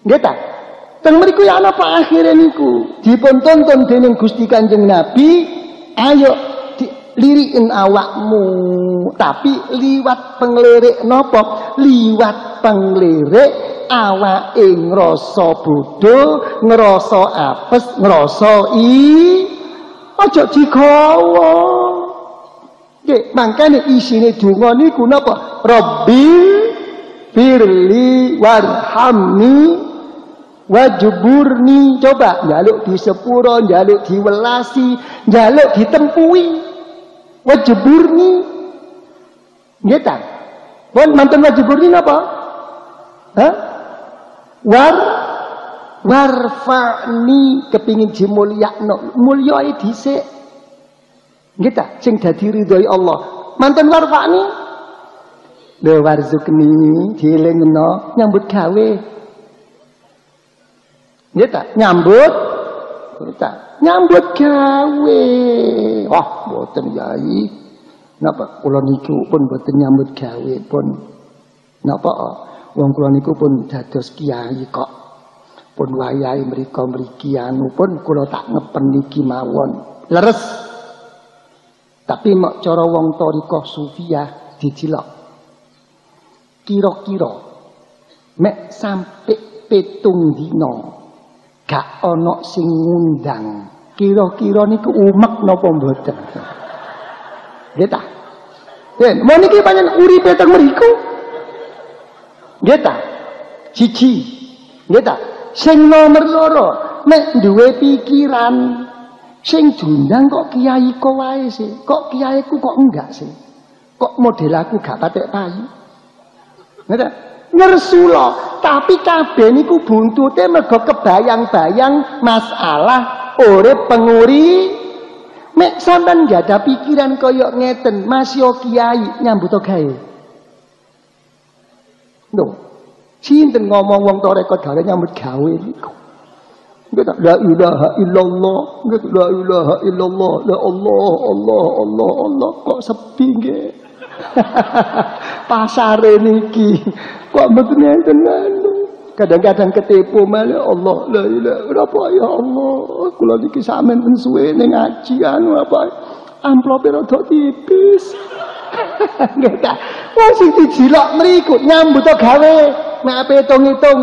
Nggih ta? Teng mriku ya ana apa akhire niku? Dipun tonton dening Gusti Kanjeng Nabi, ayo lirikin awakmu, tapi liwat penglirik napa? Liwat penglirik awake ngrasa bodho, ngrasa apes, ngrasa aja digawa. Nggih, mangkane isine donga niku napa? Rabbi firli warhamni wajburni. Coba njaluk di sepuro, njaluk diwelasi, njaluk ditempui. Wajburni. Nggih ta? Pun manten wajburni napa? Hah? Warfa'ni, kepingin dimulyakno, mulyai dhisik. Nggih ta? Sing dadi ridhoi Allah. Manten warfa'ni. Lho warzukni, dielingno nyambut gawe. Nggih ta? Nyambut gawe. Wah, mboten Yai. Napa kula niku pun mboten nyambut gawe pun. Napa wong kula niku pun dados kiai kok. Pun wayahe mrika mriki anu pun kula tak ngepen niki mawon. Leres. Tapi mek cara wong thariqah sufiyah dijilok. Kira-kira mek sampai 7 dina gak ana sing ngundang. Kira-kira niku umek napa mboten? Nggih ta? Mun niki pancen uripe teng mriku. Nggih ta? Siji. Nggih ta? Sing nomor 2, nek duwe pikiran sing diundang kok kiaiku wae sih. Kok kiaiku kok enggak sih? Kok model aku gak patek payu? Nggih ta? Ngersula, tapi kabeh niku buntute mergo kebayang-bayang masalah urip penguri. Mek sampean gak ada pikiran koyok ngeten, Mas yo kiai nyambut gawe. Lho, sinten ngomong wong tarekat gawe nyambut gawe niku? La ilaha illallah, la ilaha illallah, la Allah, kok sepi nggih. Pasare niki kok mboten enten anu. Kadang-kadang ketipu malah Allah la ilaha apa ya Allah. Kula niki sampeyan suwe ning ngaji anu apa amplope rada tipis. Nggih ta. Wong sing dijilok mriku nyambut gawe, mek ape hitung-hitung.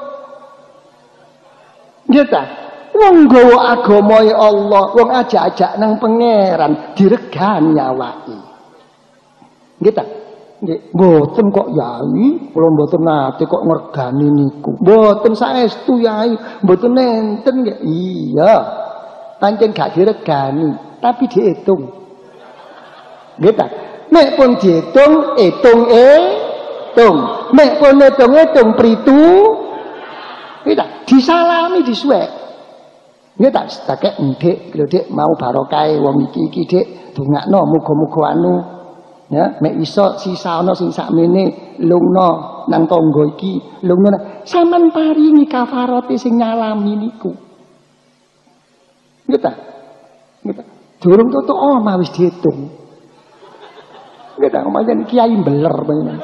Nggih ta. Wong nggawa agamae Allah, wong ajak-ajak nang pangeran diregani awake. Nggih ta? Nggih, mboten kok Yai, kula mboten nate kok ngregani niku. Mboten saestu Yai, mboten nenten nggih. Iya. Pancen gak diregani, tapi diitung. Nggih ta? Nek pun diitung, itung. Nek pun itung pritu. Nggih ta? Disalami disuwek. Nggih ta? Tak ndek, lho Dik, mau barokahe wong iki Dik, dongakno muga-muga anu. Ya, mek iso sisa ana sing sakmene lungno nang tangga iki, lungno sampean paringi kafarate sing nyalami niku. Nggih ta? Nggih ta? Durung tutuk omah wis diitung. Nggih ta, pancen kiai mbeler pancen.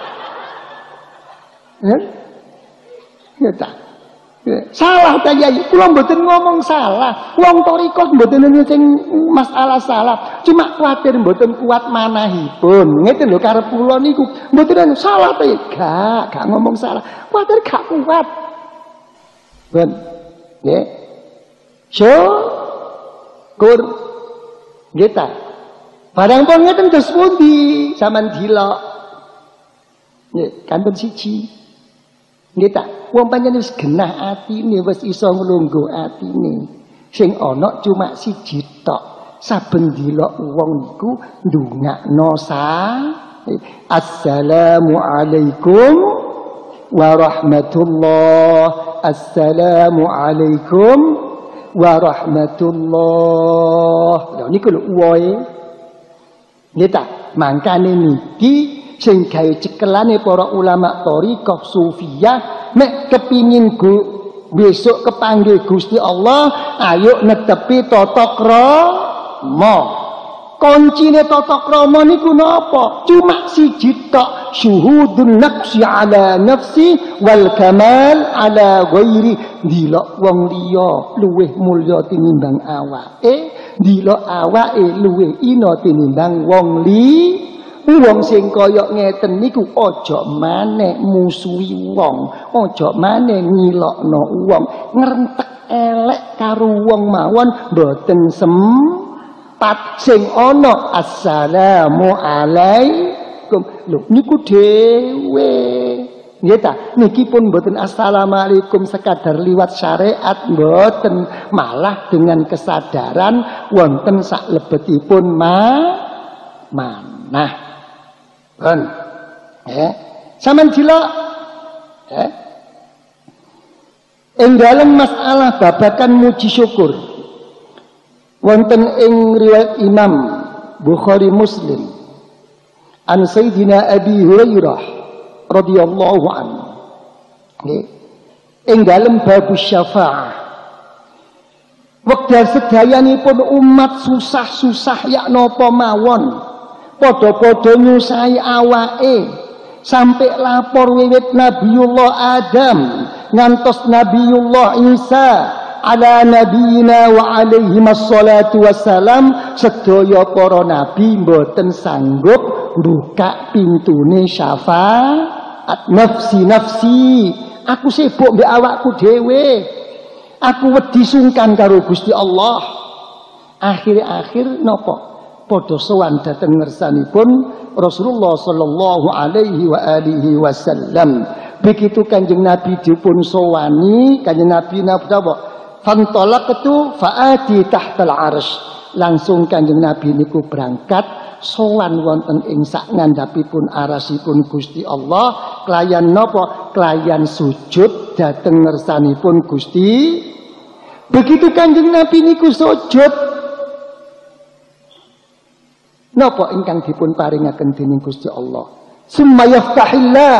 Ya? Nggih ta? Salah ta Yai, kula mboten ngomong salah. Wong thariqah mboten sing masalah salah. Cuma kuwatir mboten kuat manahipun. Ngeten lho karep kula niku. Mboten salah ta gak ngomong salah. Kuwatir gak kuat. Ben. Nggih. Syukur. Nggih ta. Barang pun ngeten terus pundi sampean dilok. Nggih, kanten siji. Nggih ta. Wong pancen wis genah atine, wis iso nglungguh atine. Sing ana cuma siji tok. Saben dilok wong niku ndongakno Assalamu alaikum warahmatullah. Assalamu alaikum warahmatullah. Lha niku lho uwoe. Nggih ta? Mangkane niki sing gawe cekelane para ulama thariqah sufiyah nek kepingin besok kepanggil Gusti Allah, ayo netepi tata krama. Kuncine tata krama niku napa? Cuma siji tok, syuhudun nafsi ala nafsi wal kamal ala ghairi. Ndelok wong liya luwih mulya tinimbang awake, ndelok awake luwih ina tinimbang wong wong sing kaya ngeten niku aja maneh musuhi wong, aja maneh ngilokno wong, ngrentek elek karo wong mawon mboten sempat. Sing ana assalamu alaikum lho niku dhewe nggih ta, niki pun mboten assalamualaikum sekadar liwat syariat mboten, malah dengan kesadaran wonten saklebetipun manah pun sampeyan delok ing dalem masalah babakan muji syukur wonten ing riwayat Imam Bukhari Muslim an Sayyidina Abi Hurairah radhiyallahu anhu ing dalem bab syafaah wekdal sedayanipun umat susah-susah yak napa mawon padha-padha nyusahi awake sampai lapor wiwit Nabiullah Adam ngantos Nabiullah Isa ala nabiyina wa alaihi wassalatu wassalam sedaya para nabi mboten sanggup buka pintune syafaat. Nafsi aku sibuk mbek awakku dhewe, aku wedi sungkan karo Gusti Allah. Akhir-akhir napa padha sowan dhateng ngersanipun Rasulullah sallallahu alaihi wa alihi wasallam. Begitu Kanjeng Nabi dipun sowani, Kanjeng Nabi napa? Fantalaqtu faati tahtal arsy. Langsung Kanjeng Nabi niku berangkat sowan wonten ing sak ngandhapipun arasipun Gusti Allah kelayan napa? Kelayan sujud dhateng ngersanipun Gusti. Begitu Kanjeng Nabi niku sujud napa ingkang dipun paringaken dening Gusti Allah? Summa yaftahillah.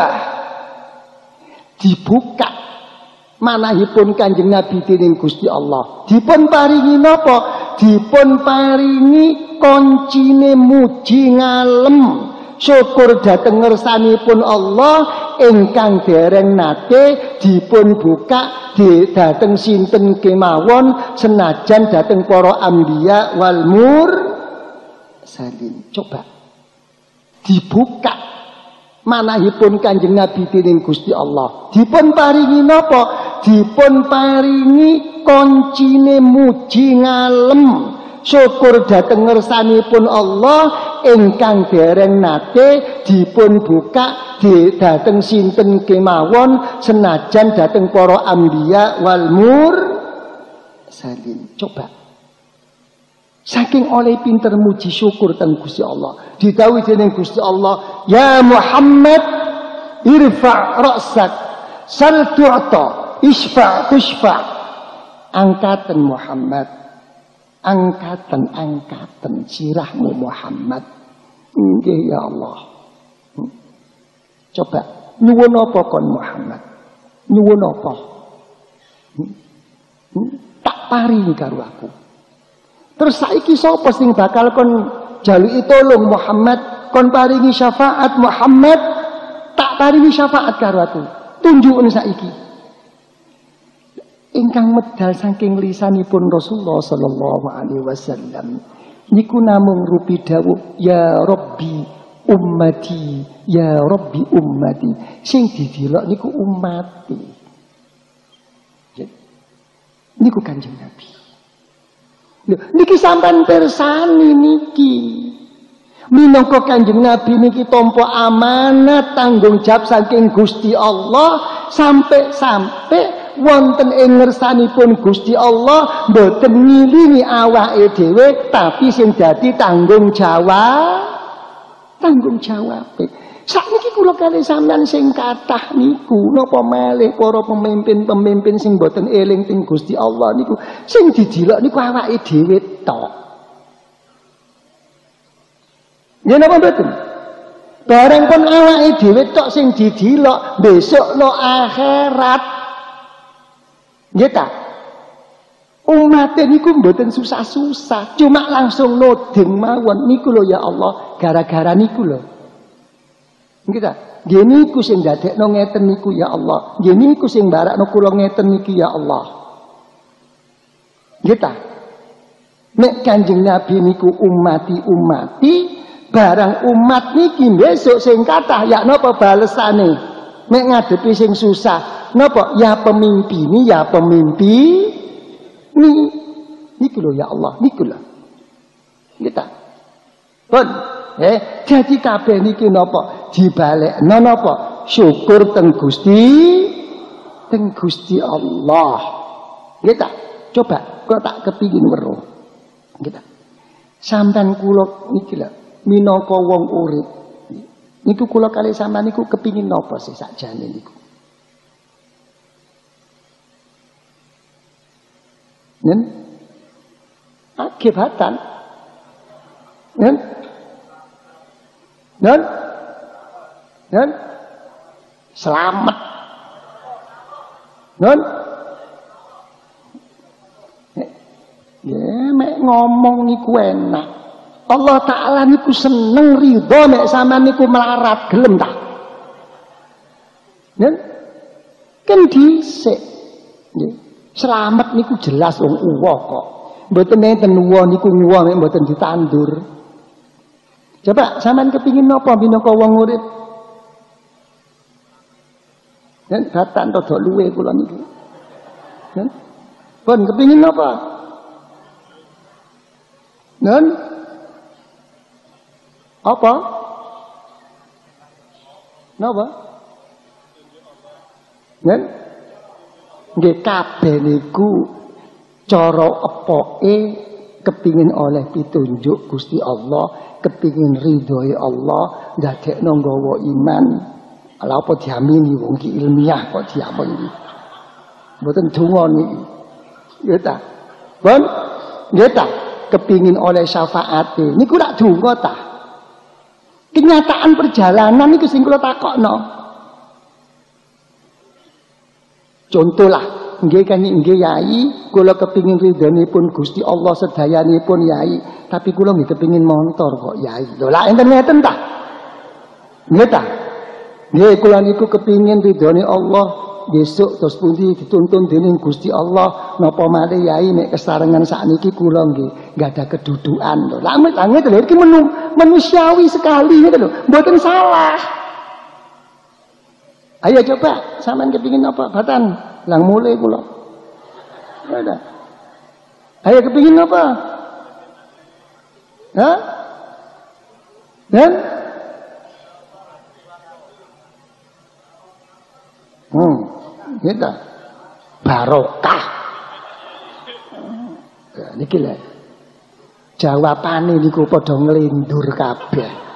Dibuka manahipun Kanjeng Nabi dening Gusti Allah. Dipun paringi napa? Dipun paringi koncine muji ngalem syukur dhateng ngersanipun Allah ingkang dereng nate dipun buka dhateng sinten kemawon senajan dhateng para anbiya wal mursalin. Coba dibuka manahipun Kanjeng Nabi dening Gusti Allah. Dipun paringi napa? Dipun paringi koncine muji ngalem syukur dhateng ngersanipun Allah ingkang dereng nate dipun buka dhateng sinten kemawon senajan dhateng para anbiya wal mursalin. Coba saking oleh pinter muji syukur teng Gusti Allah. Didhawuhi dening Gusti Allah, "Ya Muhammad, irfa' ra'sak, sal tu'ta, isfa' tushfa'." Angkaten Muhammad. Angkaten sirahmu Muhammad. Nggih ya Allah. Coba nyuwun apa kon Muhammad? Nyuwun apa? Tak paringi karo aku. Terus saiki sapa sing bakal kon jaluki tolong Muhammad, kon paringi syafaat Muhammad, tak paringi syafaat karo aku. Tunjukun saiki. Ingkang medal saking lisanipun Rasulullah sallallahu alaihi wasallam niku namung rupi dawuh ya Rabbi ummati, ya Rabbi ummati. Sing didelok niku ummati. Niku Kanjeng Nabi. Niki sampean persani niki. Minangka Kanjeng Nabi niki tampa amanat tanggung jawab saking Gusti Allah sampai wonten ing ngersanipun Gusti Allah mboten ngilingi awake dhewe tapi sing dadi tanggung jawab. Sakniki kula kalih sampean sing kathah niku napa malih para pemimpin-pemimpin sing boten eling teng Gusti Allah niku sing didelok niku awake dhewe tok. Yen napa mboten? Bareng pun awake dhewe tok sing didelok besok no akhirat. Nggih ta? Umat niku mboten susah-susah, cuma langsung nodeng mawon niku lho ya Allah, gara-gara niku lho. Nggih ta? Nggih niku sing dadekno ngeten niku ya Allah. Nggih niku sing barakno kula ngeten niki ya Allah. Nggih ta? Nek Kanjeng Nabi niku umati barang umat niki besok sing kathah ya napa balesane? Nek ngadepi sing susah, napa? Ya pemimpini ya pemimpi. Niku lho ya Allah, niku lho. Nggih ta? Pun jadi kabeh niki napa? Dibalekno napa? Syukur teng Gusti Allah. Nggih ta? Coba kok tak kepingin weruh. Nggih ta? Sampeyan kula niki lho, minangka wong urip. Niku kula kali sampeyan niku kepingin napa sih sakjane niku? Nen? Akibatan. Nen? Nen? Nen? Selamat. Nen? Ya, mek ngomong niku enak. Allah Ta'ala niku seneng ridho mek sampean niku melarat gelem ta? Nen? Kan dhisik. Nggih. Selamat niku jelas wong uwa kok. Mboten enten uwa niku uwa mek mboten ditandur. Coba sampean kepingin napa minangka wong urip? Nen datan rada luwe kula niku. Nen? Pun kepingin napa? Nen? Apa? Napa? Nen? Nggih kabeh niku cara epoke kepingin oleh pitunjuk Gusti Allah, kepingin ridhoi Allah, ndadekno nggawa iman. Ala apa diamini wong iki ilmiah kok diamini. Mboten donga niki. Nggih ta? Pun nggih ta? Kepingin oleh syafaate. Niku rak donga ta? Kenyataan perjalanan niku sing kula takokno. Contohlah, nggih kan nggih Yai, kula kepingin ridhonipun Gusti Allah sedayanipun Yai, tapi kula nggih kepingin montor kok Yai. Lho lak enten ngeten ta? Nggih ta? Nggih kula niku kepingin ridhone Allah besok terus pundi dituntun dening Gusti Allah napa malih Yai nek kesarengan sakniki kula nggih enggak ada kedudukan lho. Lah ngeten lho iki manusiawi sekali ngeten lho, mboten salah. Ayo coba, sampean kepingin apa? Batan, lang mulai kula. Ada. Ayo kepingin apa? Hah? Dan? Gitu. Barokah. Ya, niki lho. Jawabane niku padha nglindur kabeh.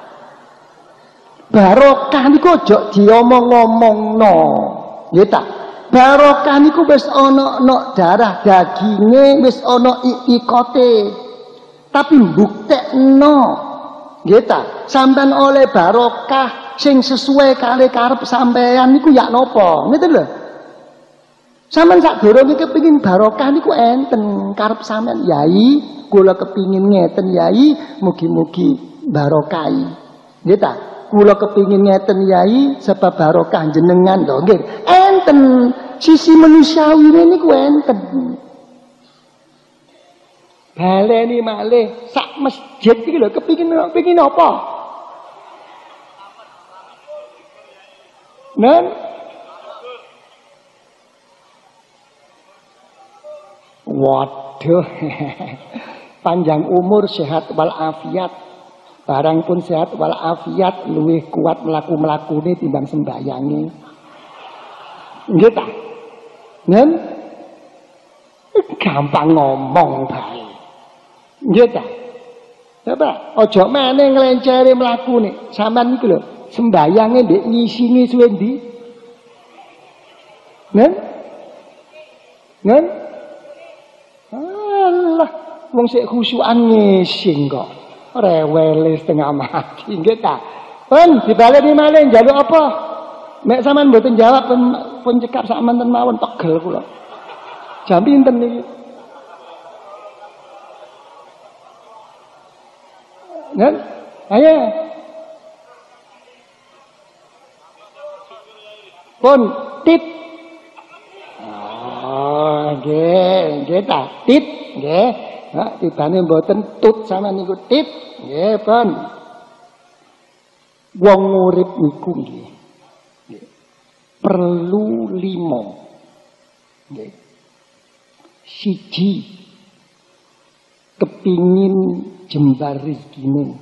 Barokah niku aja diomong-omongno. Nggih ta? Barokah niku wis ana darah daginge, wis ana ikote. Tapi mbuktekno. Nggih ta? Sampeyan oleh barokah sing sesuai kali karep sampeyan niku ya napa? Ngeten lho. Sampeyan sadurunge kepengin barokah niku enten karep sampeyan, Yai, kula kepingin ngeten Yai, mugi-mugi barokahi. Nggih ta? Kula kepingin ngeten Yai sebab barokah jenengan lho nggih. Enten sisi manusiawine niku enten. Baleni malih sak masjid iki lho kepingin apa? Nen? Waduh. Panjang umur, sehat walafiat. Barang pun sehat walafiat luwih kuat mlaku-mlakune timbang sembayange. Nggih ta? Nen? Gampang ngomong bae. Nggih ta? Coba aja meneh nglencere mlakune. Sampeyan niku lho, sembayange ndek ngisine suwe ndi? Nen? Nen? Allah, wong sik khusyukan ngising kok. Rewel setengah mati, nggih ta? Pun dibaleni malih njaluk apa? Nek sampean mboten jawab pun cekap sak menten mawon pegel kula. Jam pinten niki? Kan? Ayo. Pun tit. Oh, nggih ta, tit, nggih. Nah, tibane mboten tut sama niku tit, nggih, pun. Wong urip niku nggih. Perlu 5. Nggih. Siji kepingin jembar rezekine.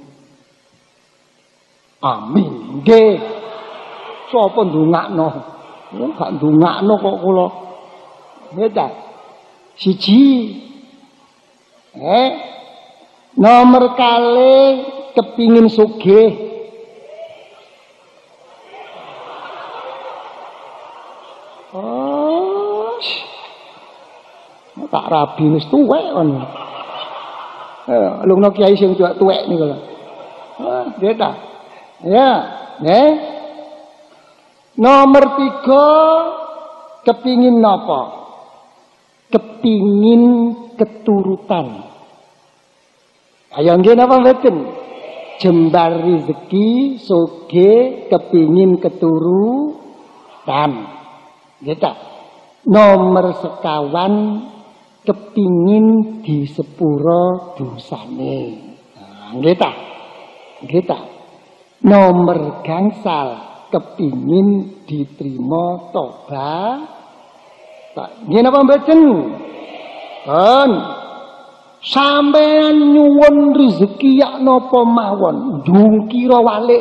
Amin. Nggih. Sapa ndongakno? Gak ndongakno kok kula. Nggih ta? Siji. Nomor kalih kepingin sugih. Oh. Tak rabi wis tuwek kon. Lungno kiai sing tuwek niku lho. Nggih ta? Ya, nggih. Nomor 3 kepingin napa? Kepingin keturutan. Ayo nggih napa mboten? Jembar rezeki sugih kepingin keturutan. Nggih ta? Nomor 51 kepingin disepuro dosane. Nah, nggih ta? Nggih ta? Nomor gangsal kepingin diterima tobat. Nggih napa mboten? Pun. Sampeyan nyuwun rezeki yak napa mawon, ndungkira walik.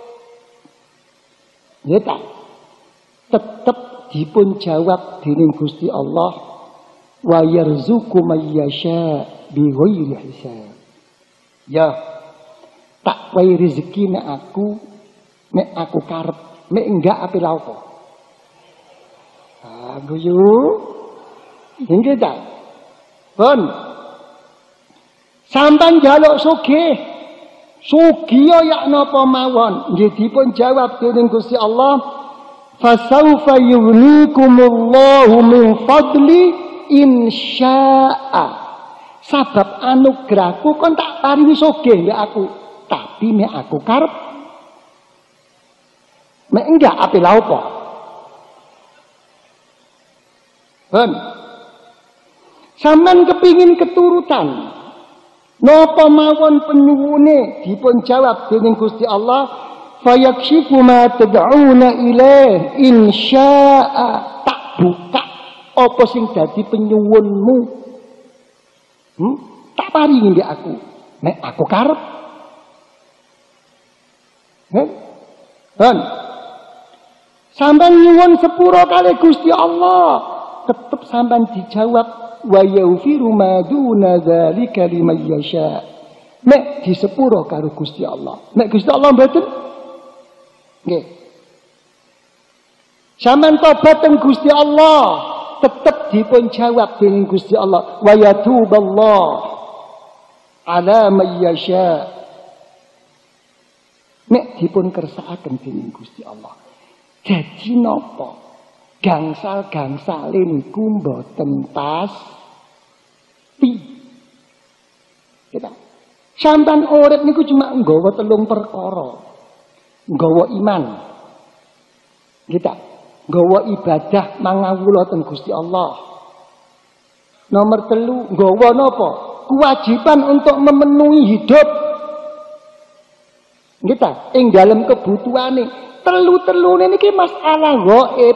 Nggih ta? Tetep dipun jawab dening Gusti Allah, wa yarzuqu may yasha bighairi hisab. Ya, tak wae rezeki nek aku karep, nek enggak ape lha apa? Guyu. Nggih ta? Pun. Sampeyan njaluk sugih. Sugih ya napa mawon, nggih dipun jawab dening Gusti Allah, fasaufa yughnikumullahu min fadli insya'a. Sabab anugerahku kon tak paringi sugih ya aku, tapi nek aku karep. Nek enggak ape lha apa? Pun. Sampeyan kepingin keturutan. Napa mawon penyuwune dipun jawab dening Gusti Allah, fayakshifu ma tad'una ilaih insya'a. Tak buka apa sing dadi penyuwunmu. Tak paringi ndek aku nek aku karep. Kan? Sampeyan nyuwun sepuro kali Gusti Allah, tetep sampeyan dijawab wa yaghfiru ma duna dzalika liman yasha. Nek disepuro karo Gusti Allah. Nek Gusti Allah mboten nggih. Sampeyan tobat teng Gusti Allah, tetep dipun jawab dening Gusti Allah, wa yatuballah ala man yasha. Nek dipun kersakaken dening Gusti Allah. Jadi napa? Gangsal-gangsale niku mboten pasti. Kita sampean urip niku cuma nggawa 3 perkara. Nggawa iman. Kita nggawa ibadah mangawula teng Gusti Allah. Nomor 3 nggawa napa? Kewajiban untuk memenuhi hidup. Kita ing dalam kebutuhane. Telu-telune niki masalah gaib.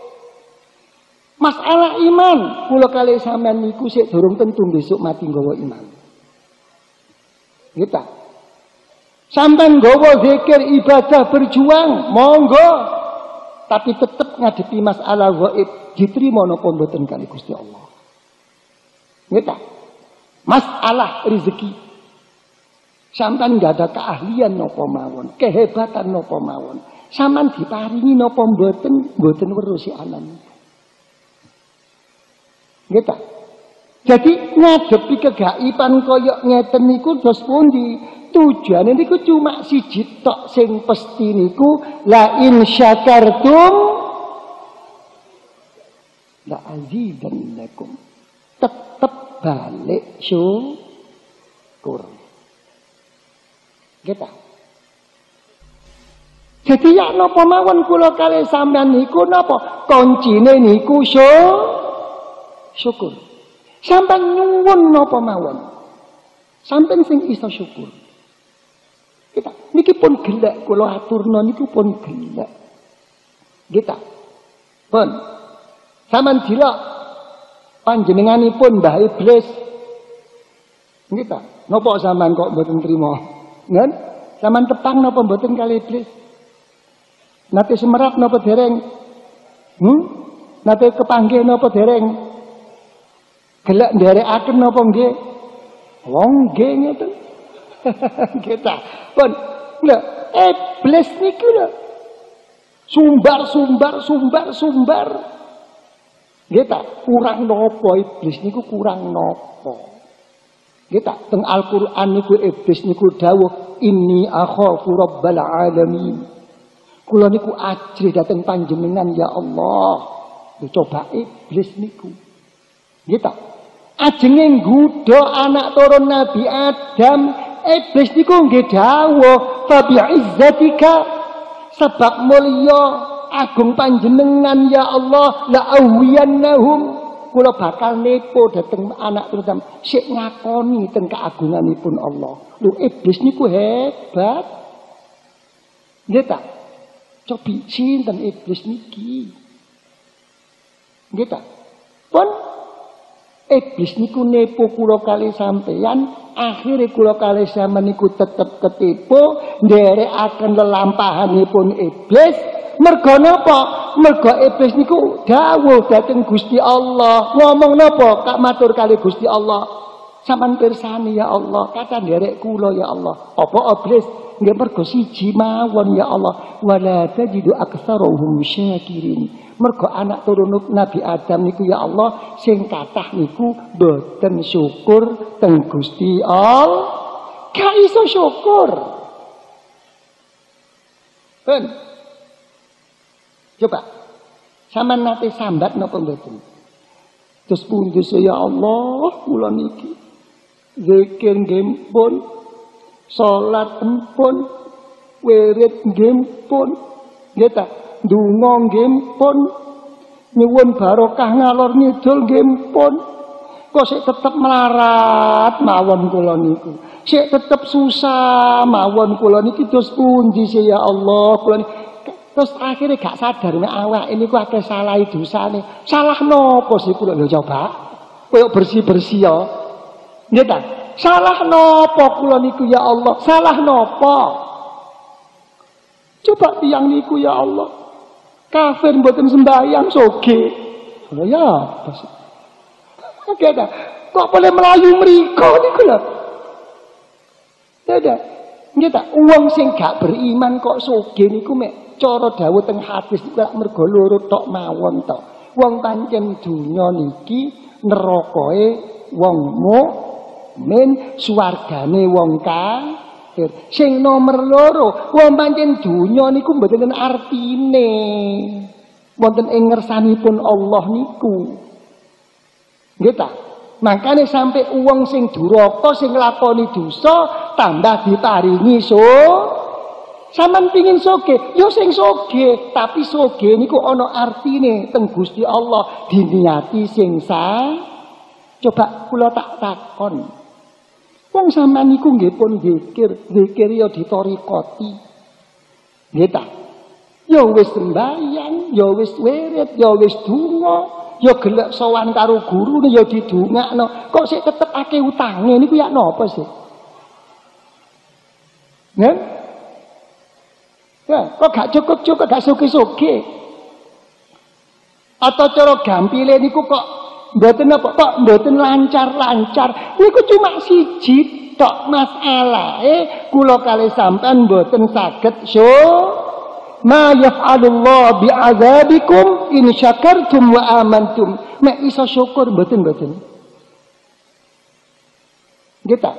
Masalah iman, kula kalih sampean niku sik durung tentu besok mati nggawa iman. Nggih ta? Sampean nggawa zikir, ibadah, berjuang, monggo. Tapi tetep ngadepi masalah gaib, diterima napa mboten kali Gusti Allah. Nggih ta? Masalah rezeki. Sampean enggak ada keahlian napa mawon, kehebatan napa mawon. Sampean diparingi napa mboten werusi anan. Gitu. Jadi ngadepi kegaiban kaya ngeten niku dos pundi? Tujuane niku cuma siji tok sing pesti niku la in syakartum la azidannakum. Tetep balik syukur. Gitu. Jadi ya napa mawon kula kalih sampean niku napa? Kuncine niku syukur. Sampeyan nyuwun napa mawon. Sampeyan sing iso syukur. Kita niki pun gelek kula aturna niku pun gelek. Kita. Pun. Sampeyan dilok panjenenganipun Mbah Iblis. Kita. Napa sampeyan kok mboten trima? Ngen? Sampeyan tepang napa mboten kali Iblis? Nate semerap napa dereng? Nate kepanggih napa dereng? Gelek nderekaken napa nggih? Wong nggih ngoten. Kita. Pun lho, Iblis niku lho. Sumbar. Kita kurang napa Iblis niku kurang napa? Kita teng Al-Qur'an niku Iblis niku dawuh inni akhafu rabbal alamin. Kula niku ajrih dhateng panjenengan ya Allah. Coba Iblis niku. Kita ajenge nggodha anak turun Nabi Adam, Iblis niku nggih dawuh fa bi'izzatika sebab mulya agung panjenengan ya Allah la awiyannahum kula bakal nepo dhateng anak turun sik ngakoni teng keagunganipun Allah. Lho Iblis niku hebat. Nggih ta? Cobi sinten Iblis niki. Nggih ta? Pun Iblis niku nepo kula kalih sampeyan, akhire kula kalih sampeyan niku tetep ketipu, nderekaken lelampahanipun Iblis. Merga napa? Merga Iblis niku dawuh dhateng Gusti Allah. Ngomong napa? Kak matur kalih Gusti Allah. Sampeyan pirsani ya Allah, kata nderek kula ya Allah. Apa Iblis? Nggih mergo siji mawon ya Allah. Wala tajidu aktsarahum syakirin. Mergo anak turun Nabi Adam niku ya Allah sing kathah niku boten syukur teng Gusti Allah. Gak iso syukur. Ben. Coba. Sampeyan nate sambat napa mboten? Terus pundi ya Allah kula niki zikir nggih pun, salat pun, wirid nggih pun, nggih ta? Donga nggih pun, nyuwun barokah ngalor ngidul nggih pun. Kok sik tetep melarat mawon kula niku. Sik tetep susah mawon kula niki terus pundi ya Allah kula niki. Terus akhirnya gak sadar nek awak ini ku akeh salah dosane. Salah nopo sih kula lho coba. Koyo bersih-bersih ya. Nggih ta? Salah nopo kula niku ya Allah? Salah nopo? Coba tiyang niku ya Allah. Kafir mboten sembahyang soge. Oh ya, pas. Oke dah. Kok boleh melayu mriko niku lho. Dadah. Nggih ta? Wong sing gak beriman kok soge niku mek cara dawuh teng hadis kok mergo loro tok mawon to. Wong pancen donya niki nerakae wong mukmin, swargane wong kafir. Sing nomor loro, wong pancen donya niku mboten artine. Wonten ing ngersanipun Allah niku. Nggih ta? Makane sampai wong sing duraka sing nglakoni dosa tambah diparingi Sampeyan pengin soge, yo sing soge, tapi soge niku ana artine teng Gusti Allah diniati sing sah. Coba kula tak takon. Wong sampeyan niku nggih pun zikir yo ditorikoti. Nggih ta? Yo wis sembahyang, yo wis wirid, yo wis donga, yo gelek sowan karo gurune yo didongakno. Kok sik tetep akeh utange niku ya napa sih? Nggih? Ya, kok gak cukup, gak suki-suki. Atau cara gampile niku kok mboten apa, kok mboten lancar-lancar. Niku cuma siji tok masalahe kula kalih sampean mboten saged ma yaf'alullah bi'adzabikum in syakartum wa amantum. Mek iso syukur mboten. Gitu.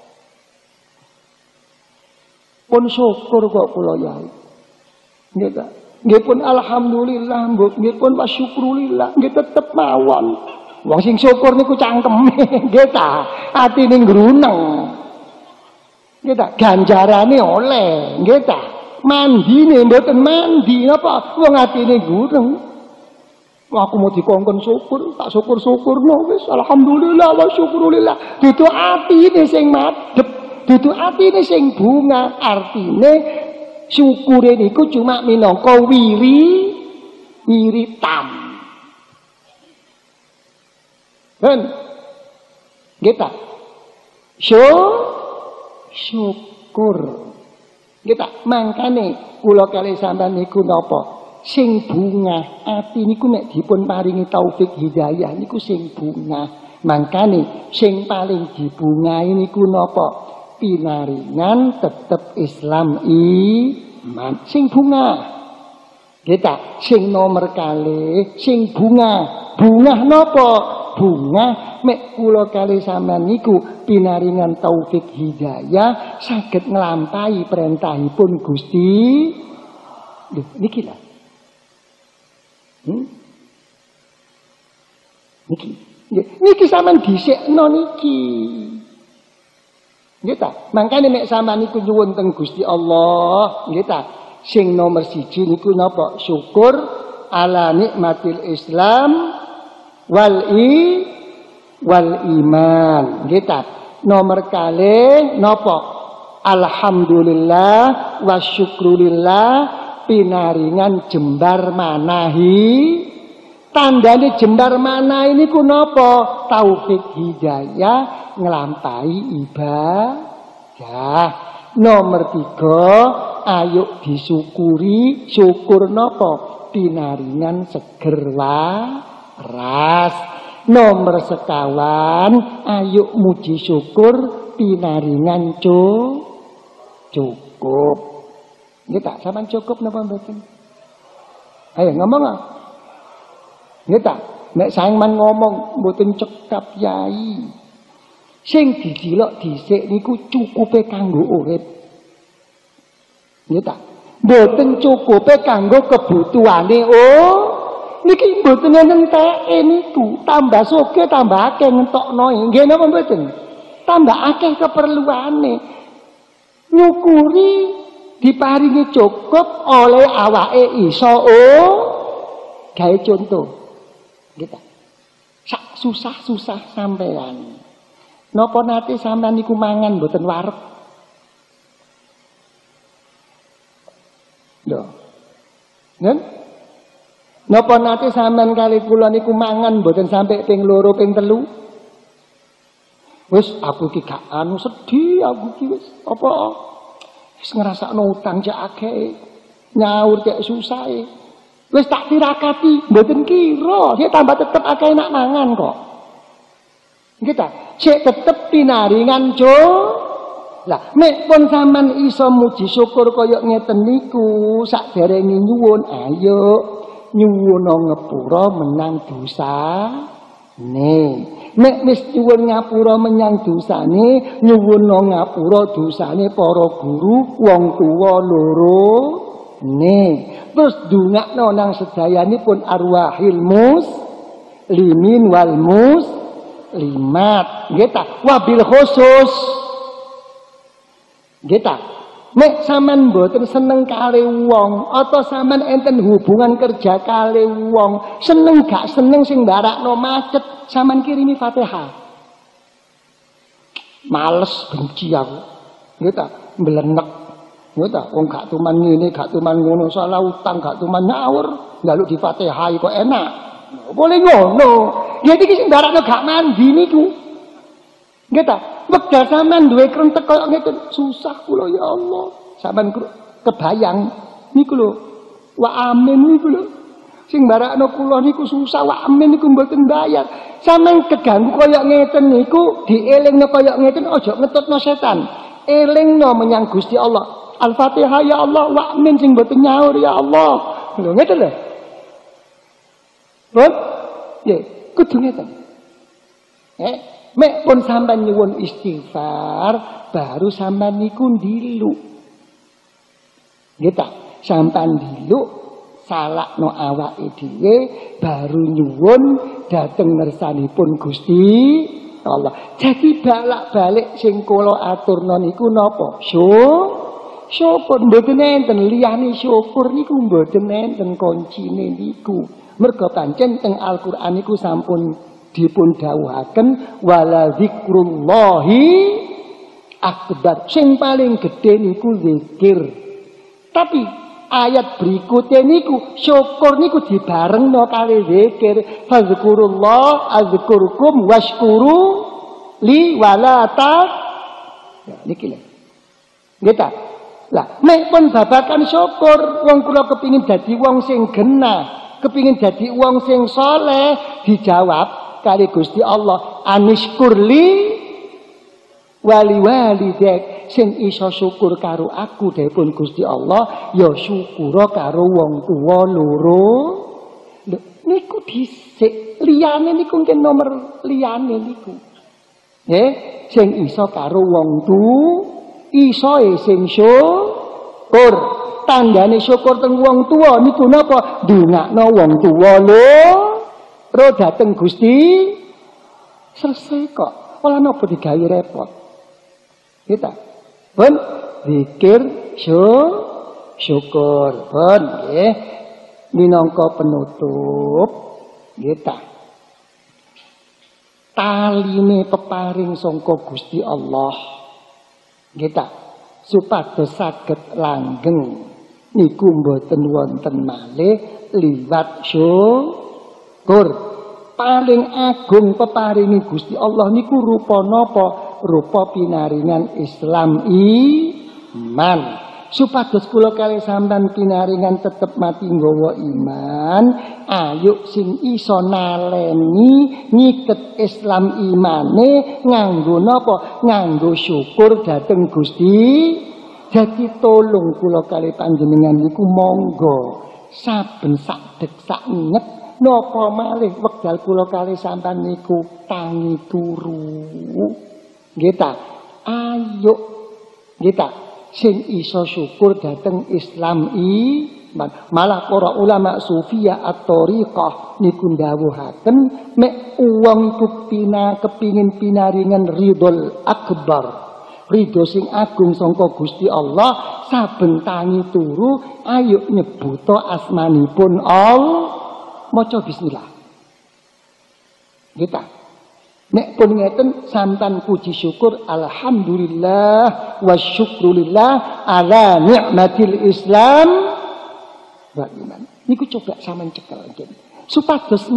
Pun syukur kok kula yai. Nggih ta. Nggih pun alhamdulillah, nggih pun wasyukrulillah, nggih tetep mawon. Wong sing syukur niku cangkeme, nggih ta. Atine gruneng. Nggih ta, ganjarane oleh, nggih ta. Mandine mboten mandi napa wong atine gureng. Aku mau dikongkon syukur, tak syukur-syukurno wis alhamdulillah wa syukurillah. Dudu atine sing madhep, dudu atine sing bunga, artine syukure niku cuma minangka wiritan. Dan kita syukur. Kita mangkane kula kalih sampean niku napa? Sing bunga ati niku nek dipun paringi taufik hidayah niku sing bunga. Mangkane sing paling dibungai niku napa? Pinaringan tetep Islam iman sing bunga. Kita sing nomor kalih sing bunga. Bunga napa? Bunga mek kula kalih sampean niku pinaringan taufik hidayah saged nglampahi perintahipun Gusti. Lho niki lho. Niki sampean dhisikno niki. Nggih ta? Mangkane nek sampean niku nyuwun teng Gusti Allah, nggih ta? Sing nomor 1 niku napa? Syukur ala nikmatil Islam wal iman. Nggih ta? Nomor kalih napa? Alhamdulillah wa syukurillah pinaringan jembar manahi. Tandane jembar manahi niku napa? Taufik hidayah nglampahi ibadah. Nomor 3 ayo disyukuri, syukur napa? Pinaringan seger waras. Nomor 5 ayo muji syukur pinaringan cukup. Nggih tak sampean cukup napa mboten? Ayo ngomong ah. Nggih tak, nek sampean ngomong mboten cekap yai. Sing didilok dhisik niku cukupe kanggo urip. Nggih tak? Mboten cukupe kanggo kebutuhane niki mboten nenteke niku. Tambah sugih tambah akeh ngentokno. Nggih napa mboten? Tambah akeh keperluane. Nyukuri diparingi cukup oleh awake iso gawe contoh gitu. Sak susah-susah sampean napa nate sampean niku mangan mboten wareg lho nen napa nate sampean kali kula niku mangan mboten sampai ping 2 ping 3 wis aku iki gak anu sedih aku iki wis apa wis ngrasakno utang cek akeh, nyaur cek susah e. Wis tak tirakati, mboten kira, dia tambah tetep akeh nak mangan kok. Nggih ta? Cek tetep pinaringan Lah, nek pun sampean iso muji syukur kaya ngeten niku, sakderenge nyuwun, ayo nyuwun ngepura menang dosa. Nek wis nyuwun ngapura menyang dosane, nyuwun ngapura dosane para guru, wong tuwa loro. Terus dungakno nang sedayanipun arwahil muslimin wal muslimat. Nggih ta? Wabil khusus. Nggih ta? Nek sampean mboten seneng kali wong atau sampean enten hubungan kerja kali wong, seneng gak seneng sing mbarakno macet, sampean kirimi Fatihah. Males benci aku. Nggih ta? Mblenek. Nggih ta? Wong gak tuman ngene, gak tuman ngono, salah utang, gak tuman nyaur, njaluk di Fatihah kok enak. Boleh ngono. Nggih iki sing mbarakno gak mandi niku. Nggih ta? Wekdal sampean duwe krentek kaya ngeten, susah kula ya Allah. Sampean kebayang niku lho. Wa amin niku lho. Sing mbarakno kula niku susah, wa amin niku mboten bayar. Sampean keganggu kaya ngeten niku, dielingno kaya ngeten aja ngetutno setan. Elingno menyang Gusti Allah. Al-Fatihah ya Allah, wa amin sing mboten nyaur ya Allah. Lho ngeten lho. Pun? Nggih, kudu ngeten. Mek pun sampean nyuwun istighfar, baru sampean niku ndiluk. Nggih ta? Sampean ndiluk, salakno awake dhewe, baru nyuwun dhateng ngersanipun Gusti Allah. Jadi balak-balik sing kula aturna niku napa? Syukur mboten enten liyane syukur niku mboten enten kuncine niku. Merga pancen teng Al-Qur'an niku sampun dipun dawuhaken wala zikrullahi akbar. Sing paling gedhe niku zikir. Tapi ayat berikutnya niku syukur niku dibarengno kali zikir. Fazkurullah azkurkum washkuru li wala ta. Ya niki lho. Nggih ta? Lah, nek pun babakan syukur, wong kula kepingin dadi wong sing genah, kepingin dadi wong sing saleh, dijawab kali Gusti Allah, anishkurli wali walidek, sing iso syukur karo aku dipun Gusti Allah, ya syukura karo wong tuwa loro. Lho, niku dhisik, liyane niku nggih nomor liyane niku. Nggih, sing iso karo wong tuwa iso sing syukur. Tandane syukur teng wong tuwa niku napa? Ndongakno wong tuwa lho dateng Gusti. Selesai kok. Ora napa digawe repot. Kita pun zikir syukur pun nggih minangka penutup kita taline peparing sangka Gusti Allah kita supados saged langgeng niku mboten wonten malih liwat syukur. Paling agung peparingi Gusti Allah niku rupa napa? Rupa pinaringan Islam iman. Supados kula kalih sampean pinaringan tetep mati nggawa iman, ayo sing iso naleni nyiket Islam imane nganggo napa? Nganggo syukur dhateng Gusti. Jadi tolong kula kalih panjenengan niku monggo saben sak dek sak nyet napa malih wekdal kula kalih sampean niku tangi turu. Nggih ta? Ayo nggih ta? Sing iso syukur dateng Islam iman. Malah para ulama sufiyah at-thariqah niku ndawuhaken mek wong iku kepingin pinaringan ridhol akbar, ridho sing agung sangka Gusti Allah, saben tangi turu ayo nyebuto asmanipun Allah, maca bismillah. Kita nek pun ngeten sampan puji syukur alhamdulillah wa syukrulillah ala ni'matil Islam wa iman. Niku coba sampean cekel nggih. Supados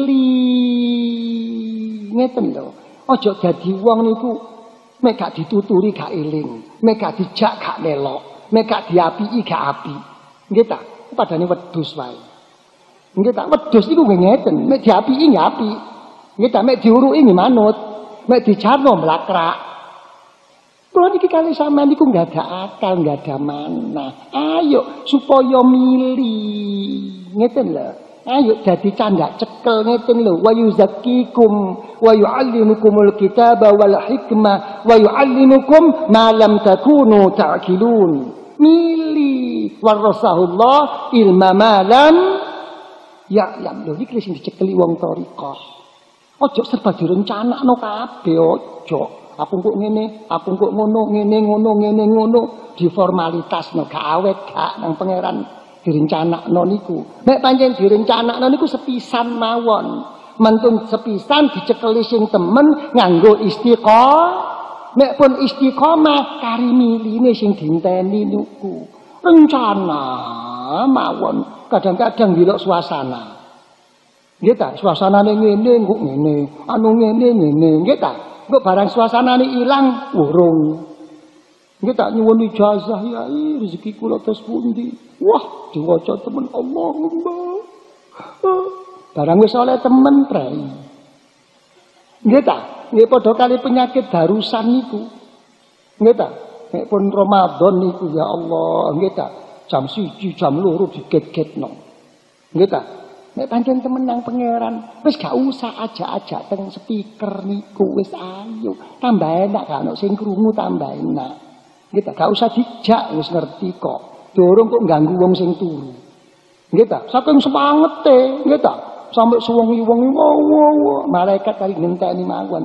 milih ngeten lho. Aja dadi wong niku mek gak dituturi gak eling, mek gak dijak gak melok, mek gak diapiki gak api. Nggih ta? Padane wedhus wae. Nggih ta? Wedhus niku nggih ngeten, mek diapiki nggih apik. Kita mek diuruki nggih manut, mek dicarno mlakrak. Kula niki kali sampean niku enggak ada akal, enggak ada mana. Ayo supaya milih. Ngeten lho. Ayo dadi candak cekel ngeten lho. Wa yuzakkikum wa yu'allimukumul kitaba wal hikmah wa yu'allimukum ma lam takunu ta'qilun. Milih warasahullah ilma ma lam ya'lam. Lho iki sing dicekeli wong thariqah. Ojo serba direncanakno kabeh ojo. Aku kok ngene, aku kok ngono, ngene ngono, diformalitasno gak awet gak nang pangeran direncanakno niku. Nek pancen direncanakno niku sepisan mawon. Mentun sepisan dicekeli sing temen nganggo istiqomah. Nek pun istiqomah kari miline sing dinteni niku. Rencana mawon, kadang-kadang ndelok suasana. Nggih ta, suasanane ngene kok ngene, anu ngene nggih ta. Kok barang suasanane ilang urung. Nggih ta nyuwun ijazah yai rezeki kula tes pundi. Wah, diwaca temen Allahumma. Barang wis oleh temen prei. Nggih ta, nggih padha kali penyakit darusan niku. Nggih ta, nek pun Ramadan niku ya Allah, nggih ta, jam 1 jam 2 diget-getno. Nggih ta. Nek pancen temen nang pangeran, wis gak usah ajak-ajak teng speaker niku, wis ayo. Tambah enak kan sing krungu tambah enak. Nggih ta, gak usah dijak wis ngerti kok. Dorong kok ganggu wong sing turu. Nggih ta, saking semangete, nggih ta. Sampai suwengi-wengi malaikat kali ngenteni mawon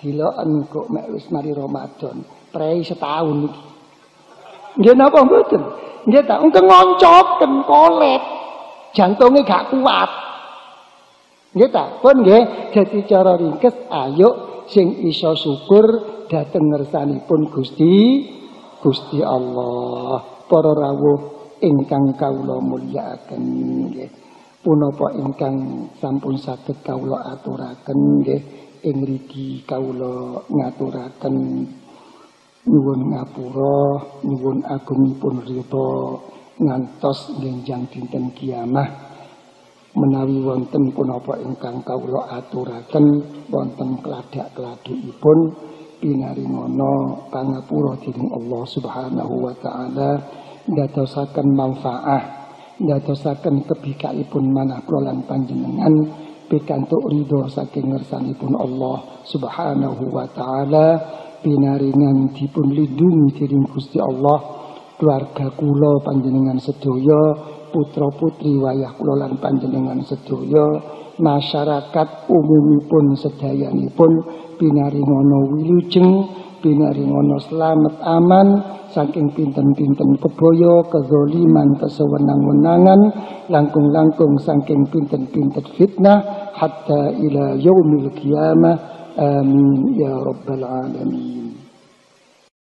diloken kok mek wis mari Ramadan, prei setahun iki. Nggih napa mboten? Nggih ta, engko ngoncoken kolet. Jantunge gak kuat. Nggih ta? Pun nggih dadi cara ringkes ayo sing iso syukur dhateng ngersanipun Gusti Allah. Para rawuh ingkang kawula mulyakaken nggih. Punapa ingkang sampun saged kawula aturaken nggih ing mriki kawula ngaturaken nyuwun ngapura, nyuwun agungipun ridha ngantos ngenjang dinten kiamah menawi wonten punapa ingkang kawula aturaken wonten kladak-kladukipun pinaringana pangapura dening Allah Subhanahu wa taala ndadosaken manfaat ndadosaken kebikaipun manah kula lan panjenengan pikantuk ridho saking ngersanipun Allah Subhanahu wa taala pinaringan dipun lindungi dening Gusti Allah keluarga kula panjenengan sedaya putra-putri wayah kula lan panjenengan sedaya masyarakat umumipun sedayanipun pinaringana wilujeng pinaringana slamet aman saking pinten-pinten kebaya kezaliman kesewenang-wenangan langkung-langkung saking pinten-pinten fitnah hatta ila yaumil qiyamah amin ya rabbal alamin.